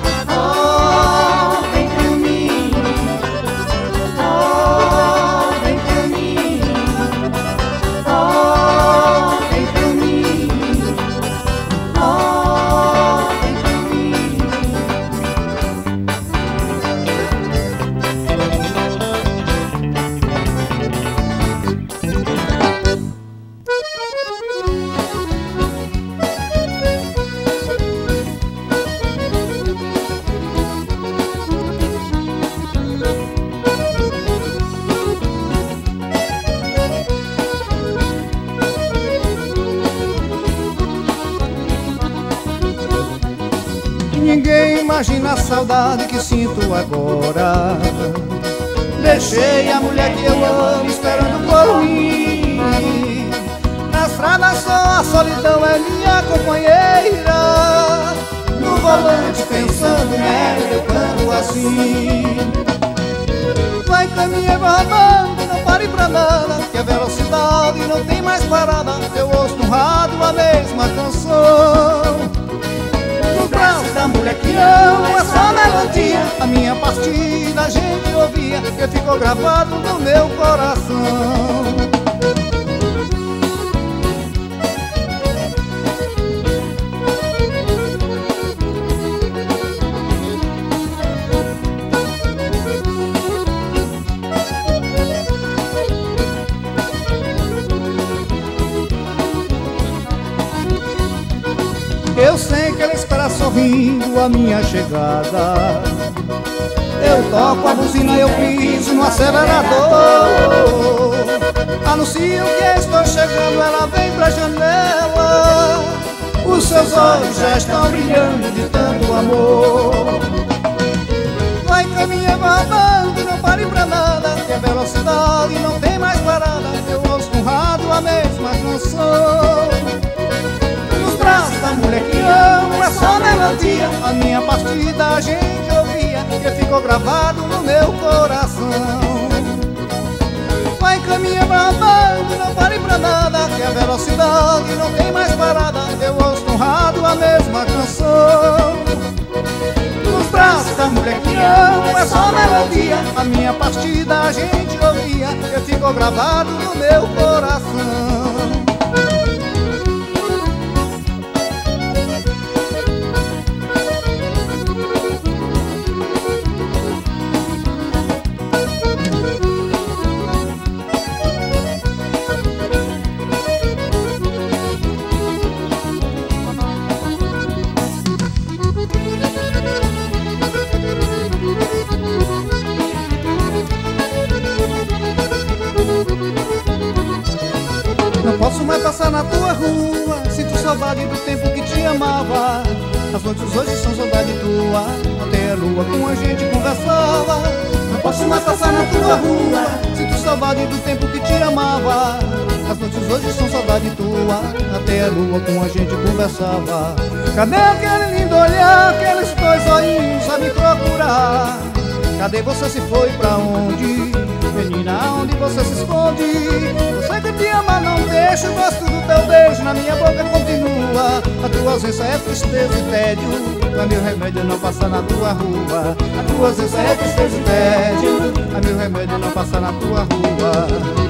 Oh, vem pra mim. Oh, vem pra mim. Oh, vem pra mim. Oh, vem pra mim. Ninguém imagina a saudade que sinto agora. Deixei a mulher que eu amo esperando por mim. Na estrada só a solidão é minha companheira. No volante pensando nela eu canto assim. Vai caminhando, rodando, não pare pra nada, que a velocidade não tem mais parada. Eu ouço no rádio a mesma canção. No braço da mulher que amo, essa melodia, a minha partida a gente ouvia, que ficou gravado no meu coração. Eu sei que ela espera sorrindo a minha chegada. Eu toco a buzina, eu piso no acelerador. Anuncio que estou chegando, ela vem pra janela. Os seus olhos já estão brilhando de tanto amor. Vai caminhando, andando, não pare pra nada, que a velocidade não tem mais parada. Eu ouço no rádio a mesma canção. Da mulher que amo, é só melodia, a minha partida a gente ouvia, que ficou gravado no meu coração. Vai caminhando, andando, não pare pra nada, que a velocidade não tem mais parada. Eu ouço no rádio a mesma canção. Nos braços da mulher que amo, é só melodia, a minha partida a gente ouvia, que ficou gravado no meu coração. na tua rua, sinto saudade do tempo que te amava. As noites hoje são saudade tua, até a lua com a gente conversava. Não posso mais passar na tua rua, sinto saudade do tempo que te amava. As noites hoje são saudade tua, até a lua com a gente conversava. Cadê aquele lindo olhar, aqueles dois olhinhos a me procurar? Cadê você, se foi pra onde? Menina, onde você se esconde? Eu sei que te ama, não deixa, o gosto do teu beijo na minha boca continua. A tua ausência é tristeza e tédio, é meu remédio não passar na tua rua. A tua ausência é tristeza e tédio, é meu remédio não passar na tua rua.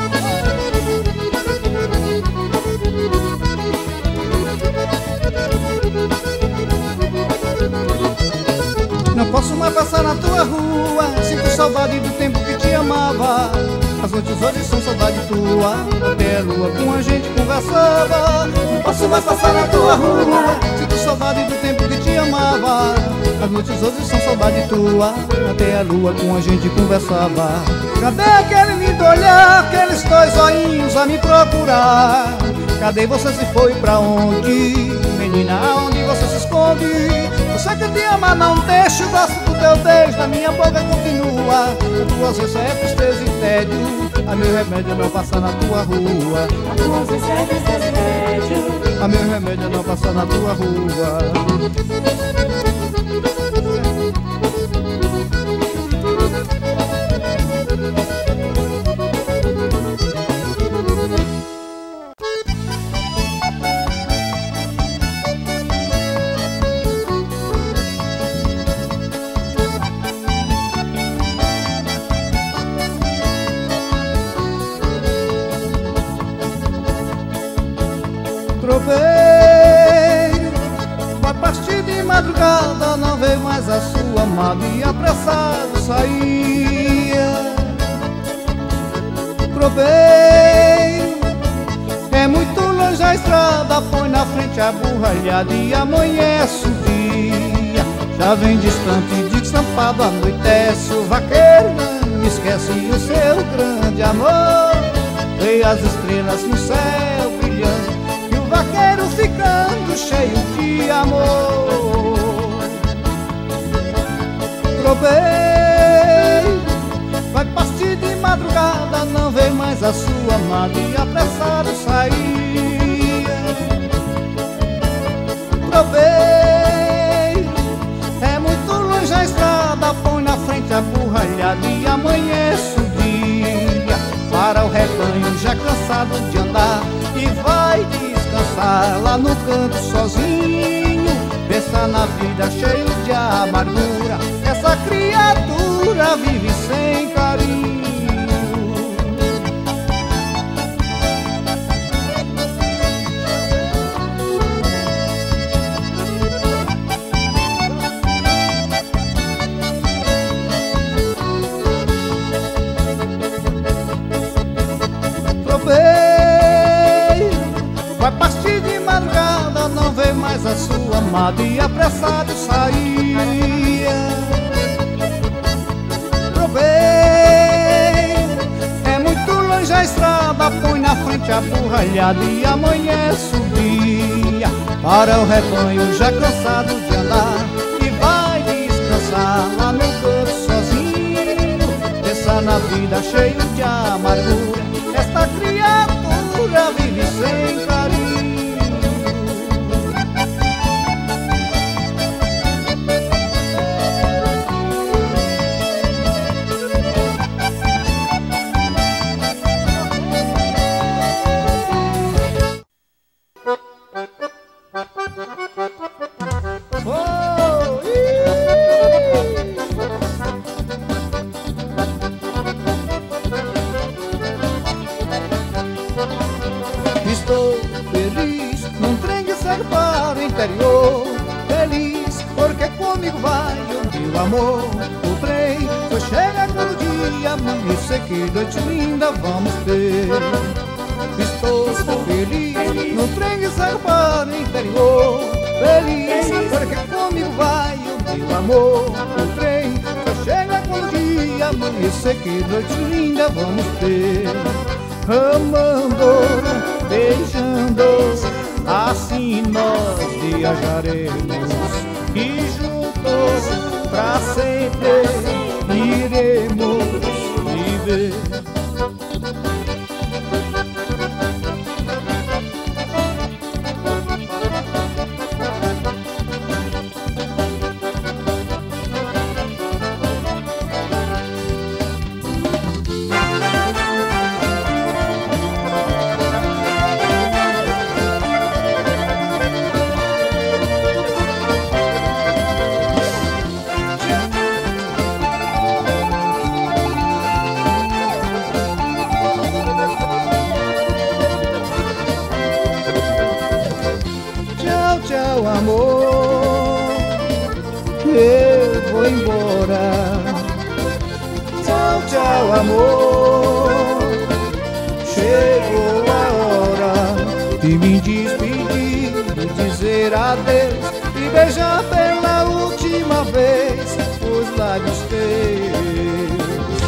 Não posso mais passar na tua rua, sinto saudade do tempo que te amava. As noites hoje são saudade tua, até a lua com a gente conversava. Não posso mais passar na tua rua, sinto saudade do tempo que te amava. As noites hoje são saudade tua, até a lua com a gente conversava. Cadê aquele lindo olhar, aqueles dois olhinhos a me procurar? Cadê você, se foi pra onde? Menina, onde você se esconde? Eu sei que te ama, não deixa, o gosto do teu beijo na minha boca continua. A tua ausência é tristeza e tédio, a meu remédio não passar na tua rua. A tua ausência é tristeza e tédio, a meu remédio não passar na tua rua. Troveiro vai partir de madrugada, não veio mais a sua amada e apressado saía. Troveiro é muito longe a estrada, põe na frente a burralhada e amanhece o dia. Já vem distante, desampado, anoitece, o vaqueiro não esquece o seu grande amor. Vê as estrelas no céu brilhando, o vaqueiro ficando cheio de amor. Troveiro vai partir de madrugada, não vê mais a sua amada e apressado saía. Troveiro é muito longe a estrada, põe na frente a burralhada e amanhece o dia. Para o rebanho já cansado de andar e vai descansar lá no canto sozinho, pensa na vida cheio de amargura, essa criatura vive sem carinho. Vai partir de madrugada, não vê mais a sua amada e apressado saía. Troveiro é muito longe a estrada, põe na frente a burralhada e amanhece o dia. Para o rebanho já cansado de andar e vai descansar lá no canto sozinho, pensa na vida cheio de amargura, esta criatura vive sem carinho. Estou feliz num trem de ser para o interior, feliz porque comigo vai o meu amor. O trem só chega quando o dia amanhecer, que noite linda vamos ter. Estou feliz num trem de ser para o interior, feliz porque comigo vai o meu amor. O trem só chega quando o dia amanhecer, que noite linda vamos ter. Amando, beijando pensando, assim nós viajaremos e juntos pra sempre iremos viver. Tchau, amor, eu vou embora. Tchau, tchau, amor, chegou a hora de me despedir, de dizer adeus e beijar pela última vez os lábios teus.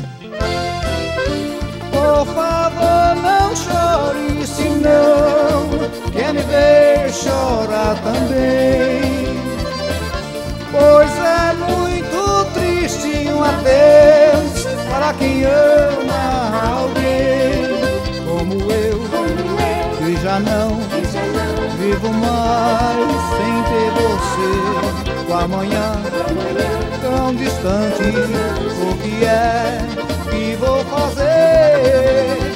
Por favor, não chore, senão quer me ver chorar também. Pois é muito triste um adeus para quem ama alguém como eu, que já não vivo mais sem ter você. O amanhã tão distante, o que é que vou fazer?